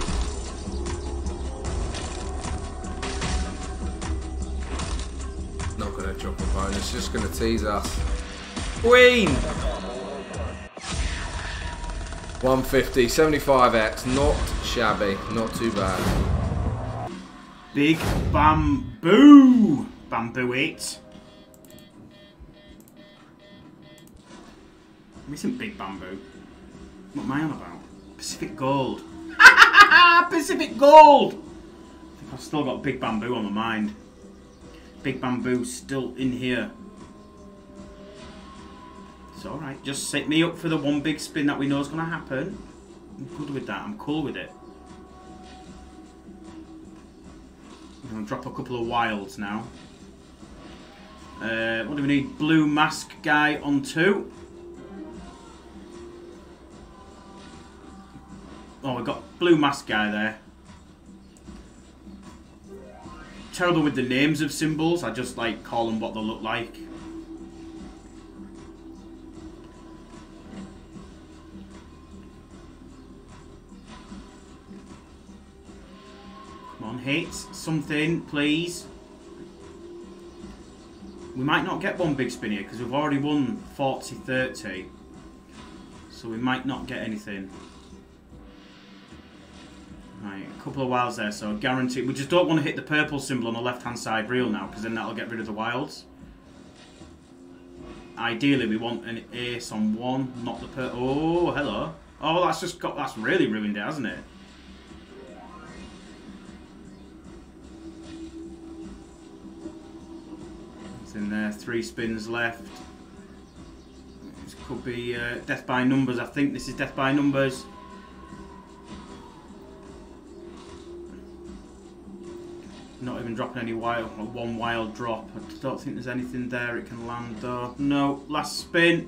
Not gonna drop a bonus, just gonna tease us. Queen! one fifty, seventy-five X, not shabby, not too bad. Big bamboo! Bamboo it. I'm missing big bamboo. What am I on about? Pacific Gold. Pacific Gold! I think I've still got big bamboo on my mind. Big bamboo still in here. It's alright. Just set me up for the one big spin that we know is going to happen. I'm good with that. I'm cool with it. I'm going to drop a couple of wilds now. Uh, what do we need? Blue mask guy on two. Oh, we've got blue mask guy there. Terrible with the names of symbols. I just like call them what they look like. Come on, hit something, please. We might not get one big spin here because we've already won forty thirty. So we might not get anything. Right, a couple of wilds there, so guaranteed. We just don't want to hit the purple symbol on the left-hand side reel now, because then that'll get rid of the wilds. Ideally, we want an ace on one, not the purple. Oh, hello. Oh, that's just got. That's really ruined it, hasn't it? It's in there. Three spins left. This could be uh, death by numbers. I think this is death by numbers. Not even dropping any wild, one wild drop. I don't think there's anything there it can land though. No, last spin.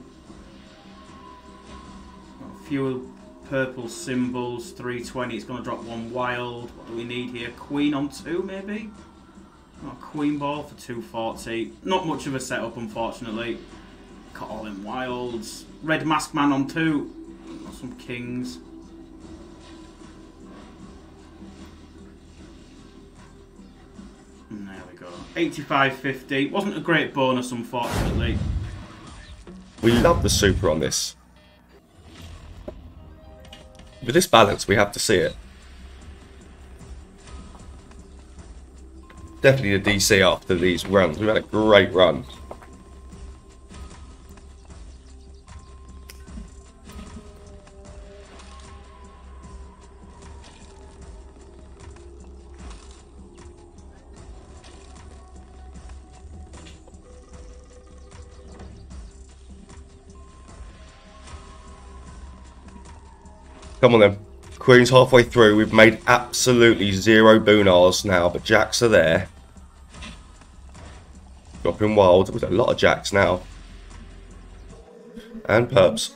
A few purple symbols, three twenty. It's going to drop one wild. What do we need here? Queen on two, maybe? Not a queen ball for two forty. Not much of a setup, unfortunately. Got all in wilds. Red mask man on two. Got some kings. There we go. eighty-five fifty. Wasn't a great bonus, unfortunately. We love the super on this. With this balance, we have to see it. Definitely a D C after these runs. We've had a great run. Come on then. Queen's halfway through. We've made absolutely zero boonars now, but jacks are there. Dropping wild. With a lot of jacks now. And perps.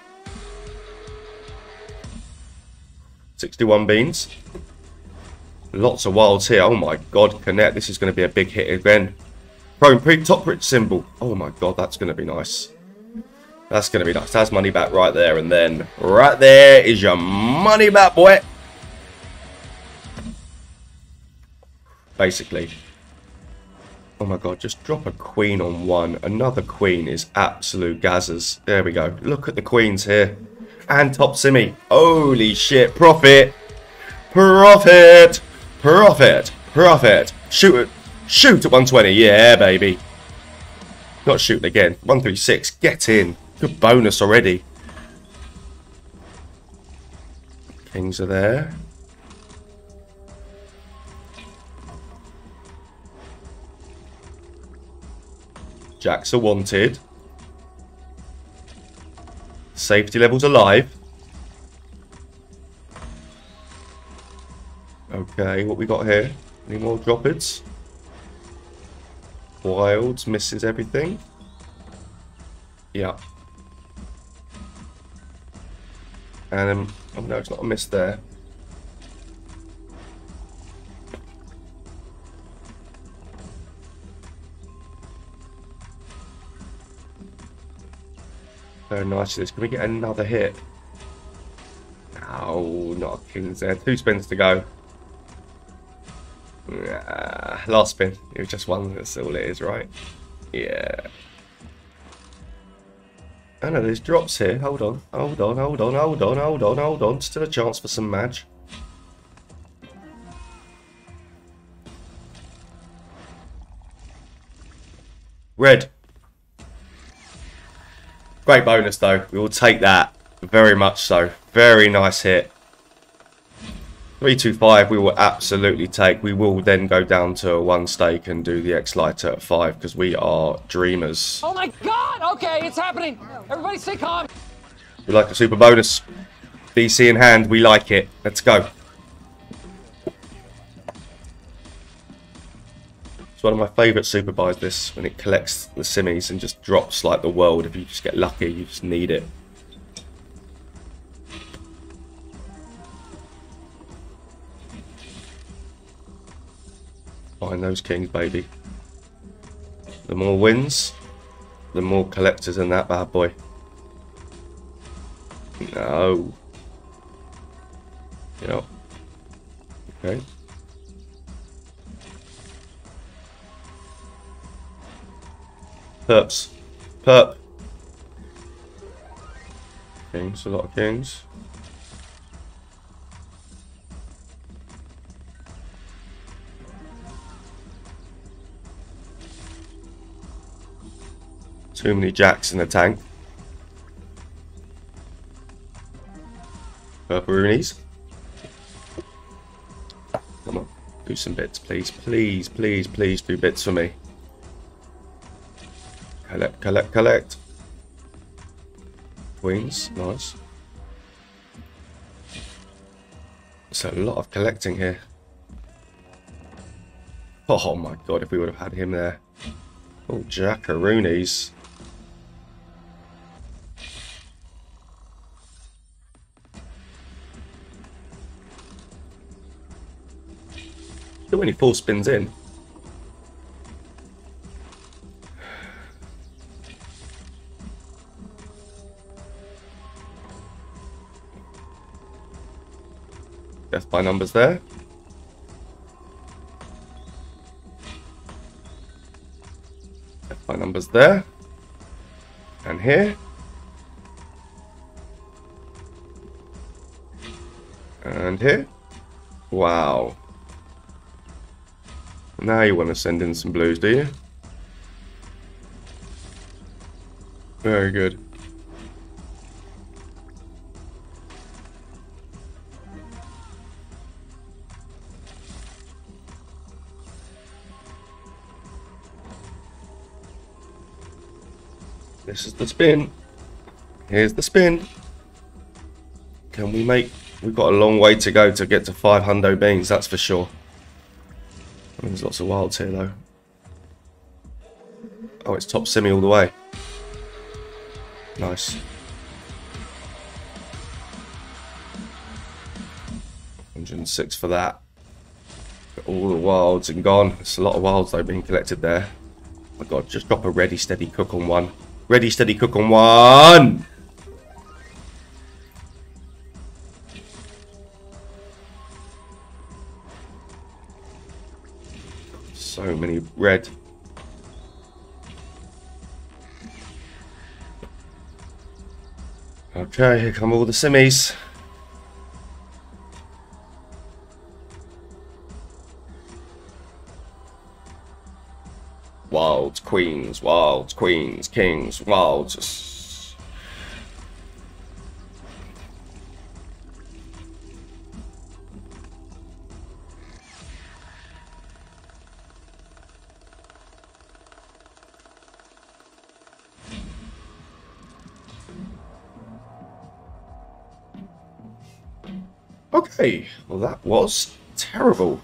sixty-one beans. Lots of wilds here. Oh my god, connect. This is going to be a big hit again. Prone pre top rich symbol. Oh my god, that's going to be nice. That's going to be nice. That's money back right there. And then right there is your money back, boy. Basically. Oh my god, just drop a queen on one. Another queen is absolute gazzers. There we go. Look at the queens here. And top simmy. Holy shit. Profit. Profit. Profit. Profit. Shoot it. Shoot at one twenty. Yeah, baby. Not shooting again. one thirty-six. Get in. Good bonus already. Kings are there. Jacks are wanted. Safety levels alive. Okay, what we got here? Any more droppers? Wilds misses everything. Yeah. And um, oh no, it's not a miss there. Very nice. This. Can we get another hit? Oh, not a king's there. Two spins to go. Ah, last spin. It was just one. That's all it is, right? Yeah. Oh no, there's drops here. Hold on, hold on, hold on, hold on, hold on, hold on. Still a chance for some match. Red. Great bonus though. We will take that. Very much so. Very nice hit. three two five we will absolutely take. We will then go down to a one stake and do the X-Lighter at five because we are dreamers. Oh my god! Okay, it's happening! Everybody stay calm! We like a super bonus. B C in hand, we like it. Let's go. It's one of my favourite super buys, this, when it collects the simmies and just drops like the world. If you just get lucky, you just need it. Find those kings, baby. The more wins, the more collectors in that bad boy. No. Yep. Okay. Perps. Perp. Kings, a lot of kings. Too many jacks in the tank. Purple-roonies. Come on, do some bits, please. Please, please, please do bits for me. Collect, collect, collect. Queens, nice. There's a lot of collecting here. Oh my god, if we would have had him there. Oh, jackaroonies. Still only four spins in. Death by numbers there. Death by numbers there. And here. And here. Wow. Now you want to send in some blues, do you? Very good. This is the spin. Here's the spin. Can we make... We've got a long way to go to get to five hundo beans, that's for sure. I mean, there's lots of wilds here, though. Oh, it's top semi all the way. Nice. one hundred and six for that. Got all the wilds and gone. There's a lot of wilds, though, being collected there. Oh my god, just drop a ready, steady cook on one. Ready, steady cook on one! So many red. Okay, here come all the simmies. Wilds, queens, wilds, queens, kings, wilds. Okay, well that was terrible.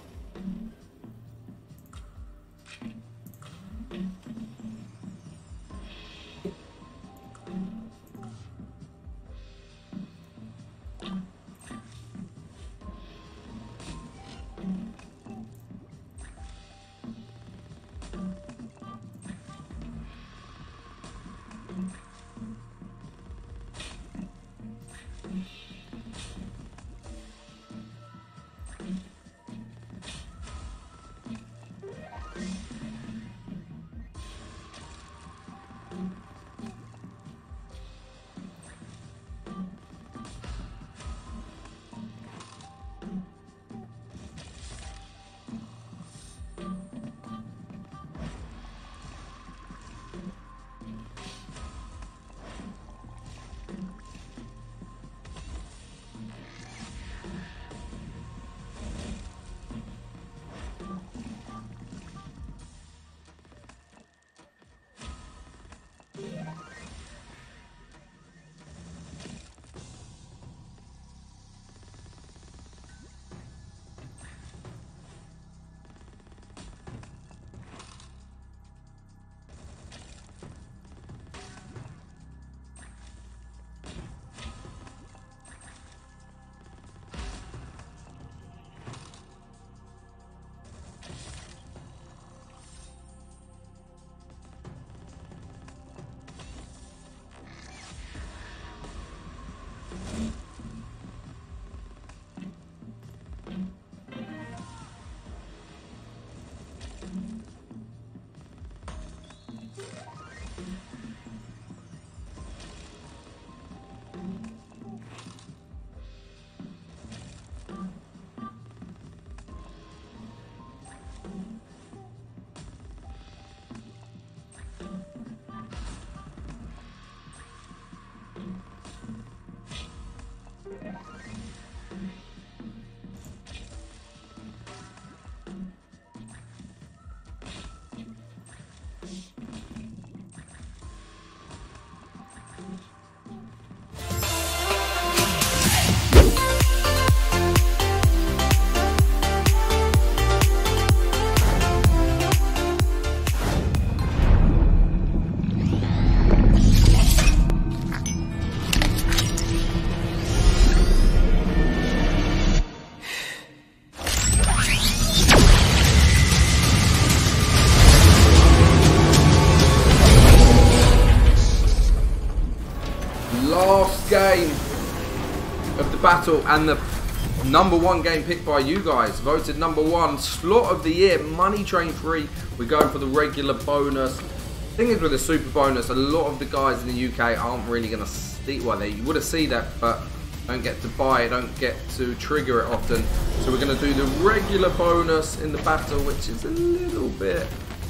Game of the battle and the number one game picked by you guys. Voted number one, slot of the year, Money Train three. We're going for the regular bonus. Thing is with the super bonus, a lot of the guys in the U K aren't really going to see, well, they, you would have seen that, but don't get to buy it, don't get to trigger it often. So we're going to do the regular bonus in the battle, which is a little bit,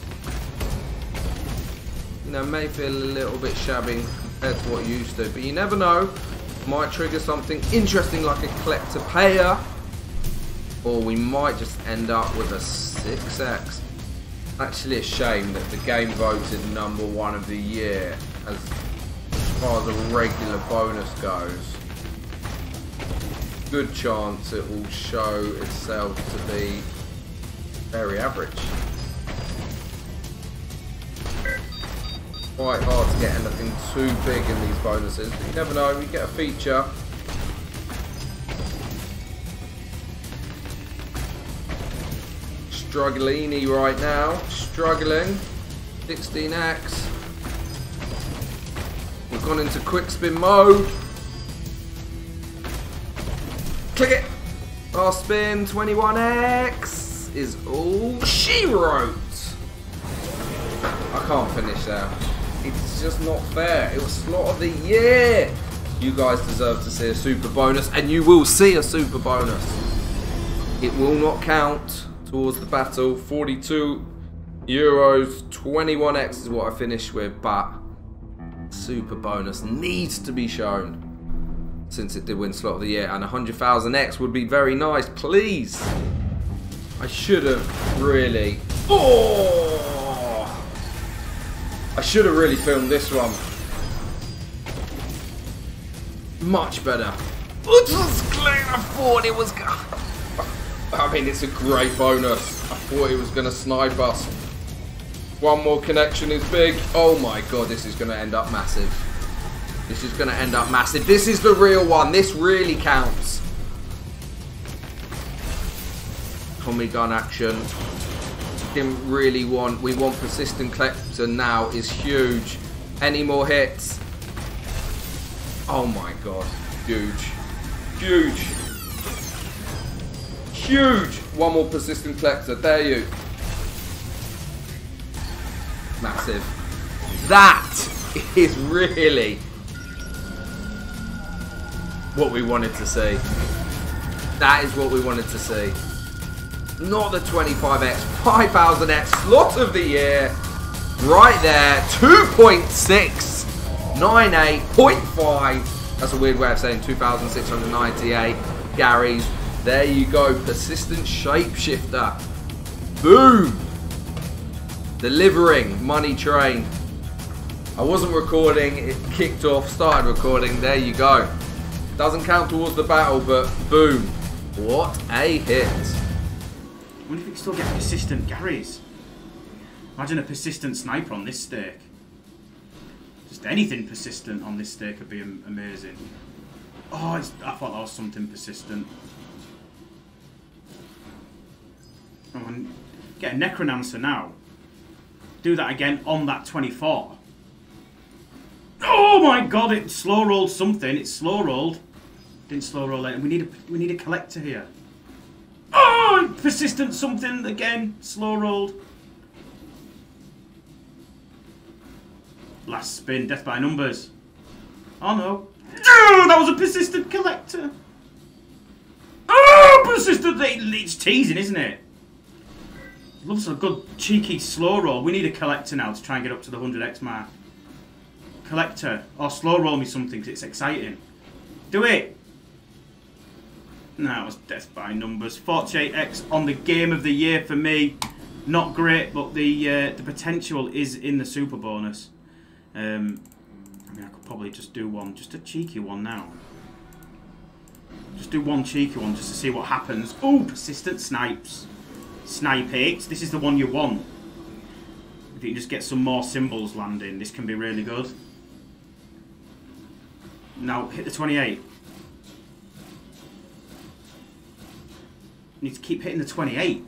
you know, may feel a little bit shabby compared to what you used to, but you never know. Might trigger something interesting like a collector payer, or we might just end up with a six X. Actually a shame that the game voted number one of the year as far as a regular bonus goes. Good chance it will show itself to be very average. Quite hard to get anything too big in these bonuses, but you never know, we get a feature. Struggling right now, struggling. sixteen X. We've gone into quick spin mode. Click it. Last spin, twenty-one X is all she wrote. I can't finish that. It's just not fair. It was slot of the year. You guys deserve to see a super bonus, and you will see a super bonus. It will not count towards the battle. forty-two euros, twenty-one X is what I finished with, but super bonus needs to be shown since it did win slot of the year, and one hundred thousand X would be very nice, please. I should have really... Oh! I should have really filmed this one. Much better. I thought it was... I mean, it's a great bonus. I thought it was going to snipe us. One more connection is big. Oh my god, this is going to end up massive. This is going to end up massive. This is the real one. This really counts. Tommy gun action. Didn't really want, we want persistent collector now is huge. Any more hits? Oh my god, huge, huge, huge. One more persistent collector, there you. Massive. That is really what we wanted to see. That is what we wanted to see. Not the twenty-five X, five thousand X, slot of the year, right there, two point six nine eight point five, that's a weird way of saying two thousand six hundred ninety-eight, Gary's, there you go, persistent shapeshifter, boom, delivering, money train. I wasn't recording, it kicked off, started recording, there you go, doesn't count towards the battle, but boom, what a hit. I wonder if we can still get persistent Garys. Imagine a persistent sniper on this stake. Just anything persistent on this stake would be amazing. Oh, it's, I thought that was something persistent. Oh, and get a Necronancer now. Do that again on that twenty-four. Oh my god, it slow rolled something. It's slow rolled. Didn't slow roll it. We need a we need a collector here. Oh, persistent something again, slow rolled. Last spin, death by numbers. Oh no. Oh, that was a persistent collector. Oh, persistent. It's teasing, isn't it? Loves a good cheeky slow roll. We need a collector now to try and get up to the one hundred X mark. Collector. Or slow roll me something because it's exciting. Do it. No, it was death by numbers. forty-eight X on the game of the year for me. Not great, but the uh, the potential is in the super bonus. Um, I mean, I could probably just do one, just a cheeky one now. Just do one cheeky one just to see what happens. Oh, persistent snipes. Snipe eight. This is the one you want. If you can just get some more symbols landing, this can be really good. Now, hit the twenty-eight. You need to keep hitting the twenty-eight.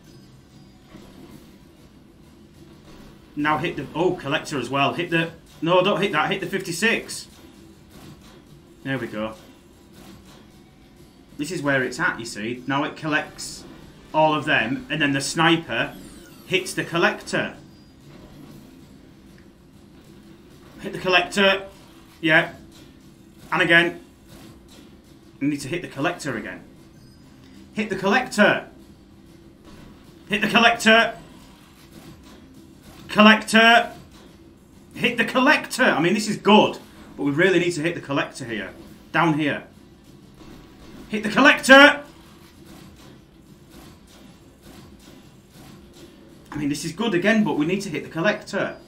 Now hit the... Oh, collector as well. Hit the... No, don't hit that. Hit the fifty-six. There we go. This is where it's at, you see. Now it collects all of them, and then the sniper hits the collector. Hit the collector. Yeah. And again. You need to hit the collector again. Hit the collector. Hit the collector. Collector. Hit the collector. I mean, this is good, but we really need to hit the collector here. Down here. Hit the collector. I mean, this is good again, but we need to hit the collector.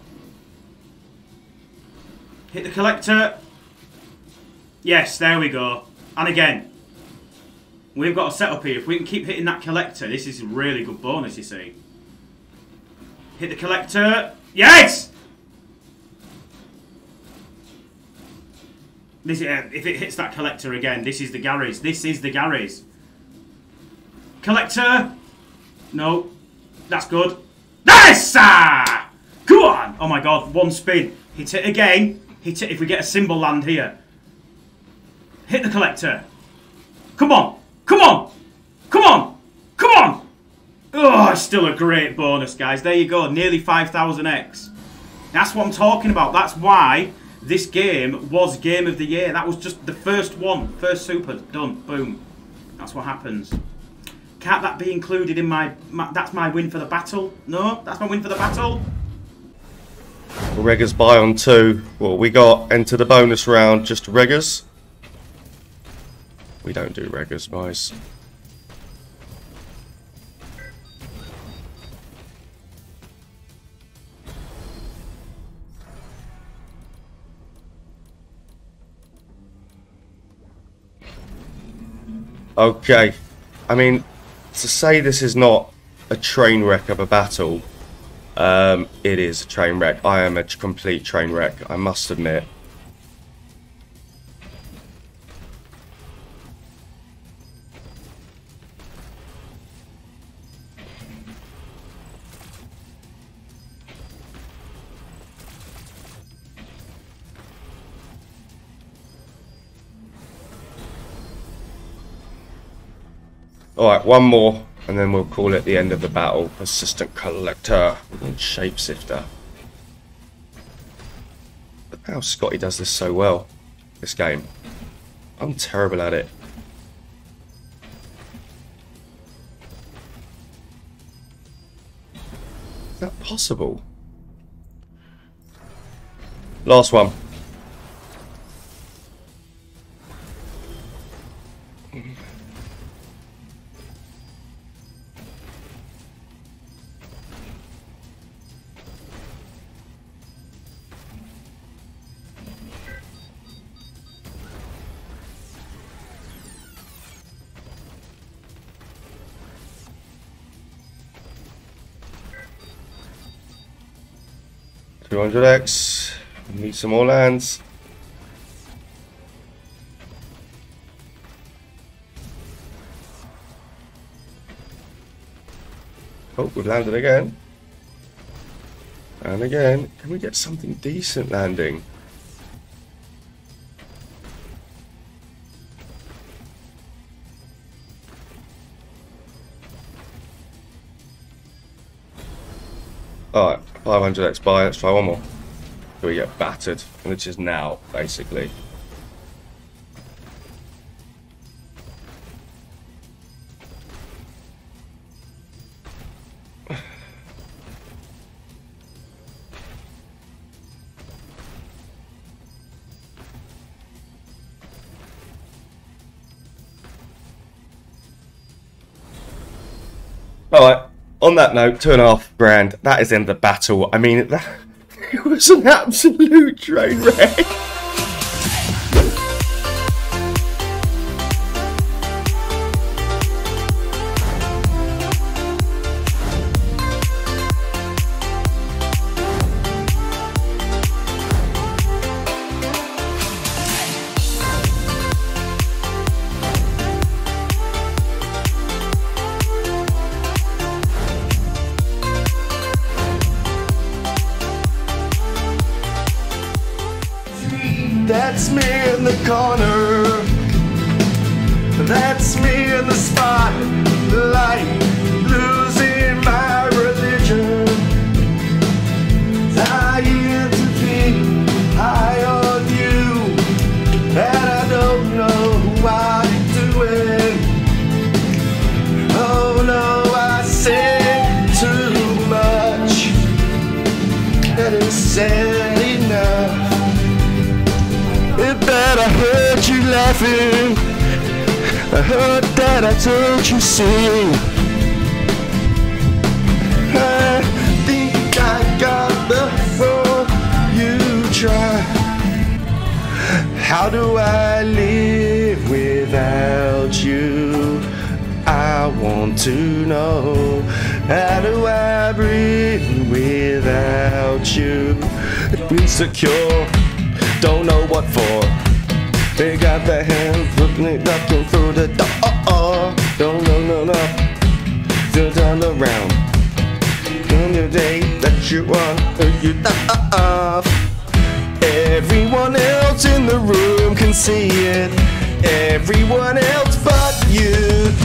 Hit the collector. Yes, there we go. And again. We've got a setup here. If we can keep hitting that collector, this is a really good bonus, you see. Hit the collector. Yes! This, uh, if it hits that collector again, this is the Garys. This is the Garys. Collector. No. That's good. Yes! Ah! Come on! Oh my god, one spin. Hit it again. Hit it if we get a symbol land here. Hit the collector. Come on. Come on. Come on. Come on. Oh, it's still a great bonus, guys. There you go. Nearly five thousand X. That's what I'm talking about. That's why this game was Game of the Year. That was just the first one. First super. Done. Boom. That's what happens. Can't that be included in my, my... That's my win for the battle? No? That's my win for the battle? Reggers buy on two. Well, we got enter the bonus round, just Reggers. We don't do Reggers, guys. Okay. I mean, to say this is not a train wreck of a battle, um, it is a train wreck. I am a complete train wreck, I must admit. Alright, one more, and then we'll call it the end of the battle. Persistent Collector and Shapeshifter. Look how Scotty does this so well, this game. I'm terrible at it. Is that possible? Last one. two hundred X, need some more lands. Oh, we've landed again. And again, can we get something decent landing? Alright, five hundred X buy, let's try one more. we get battered, which is now, basically. Alright, on that note, two and a half grand, that is the end of the battle. I mean, that, it was an absolute train wreck. That's me in the corner. That's me in the spotlight, losing my religion. I intervene, I on you, and I don't know who I'm doing. Oh no, I say too much, and it's sad enough. It bet I heard you laughing, I heard that I told you sing. I think I got the phone you try. How do I live without you? I want to know. How do I breathe without you? Insecure, don't know what for. They got their hands looking, knocking through the door. No, no, no, no. Still turn around. On the day that you want, you off. Everyone else in the room can see it. Everyone else but you.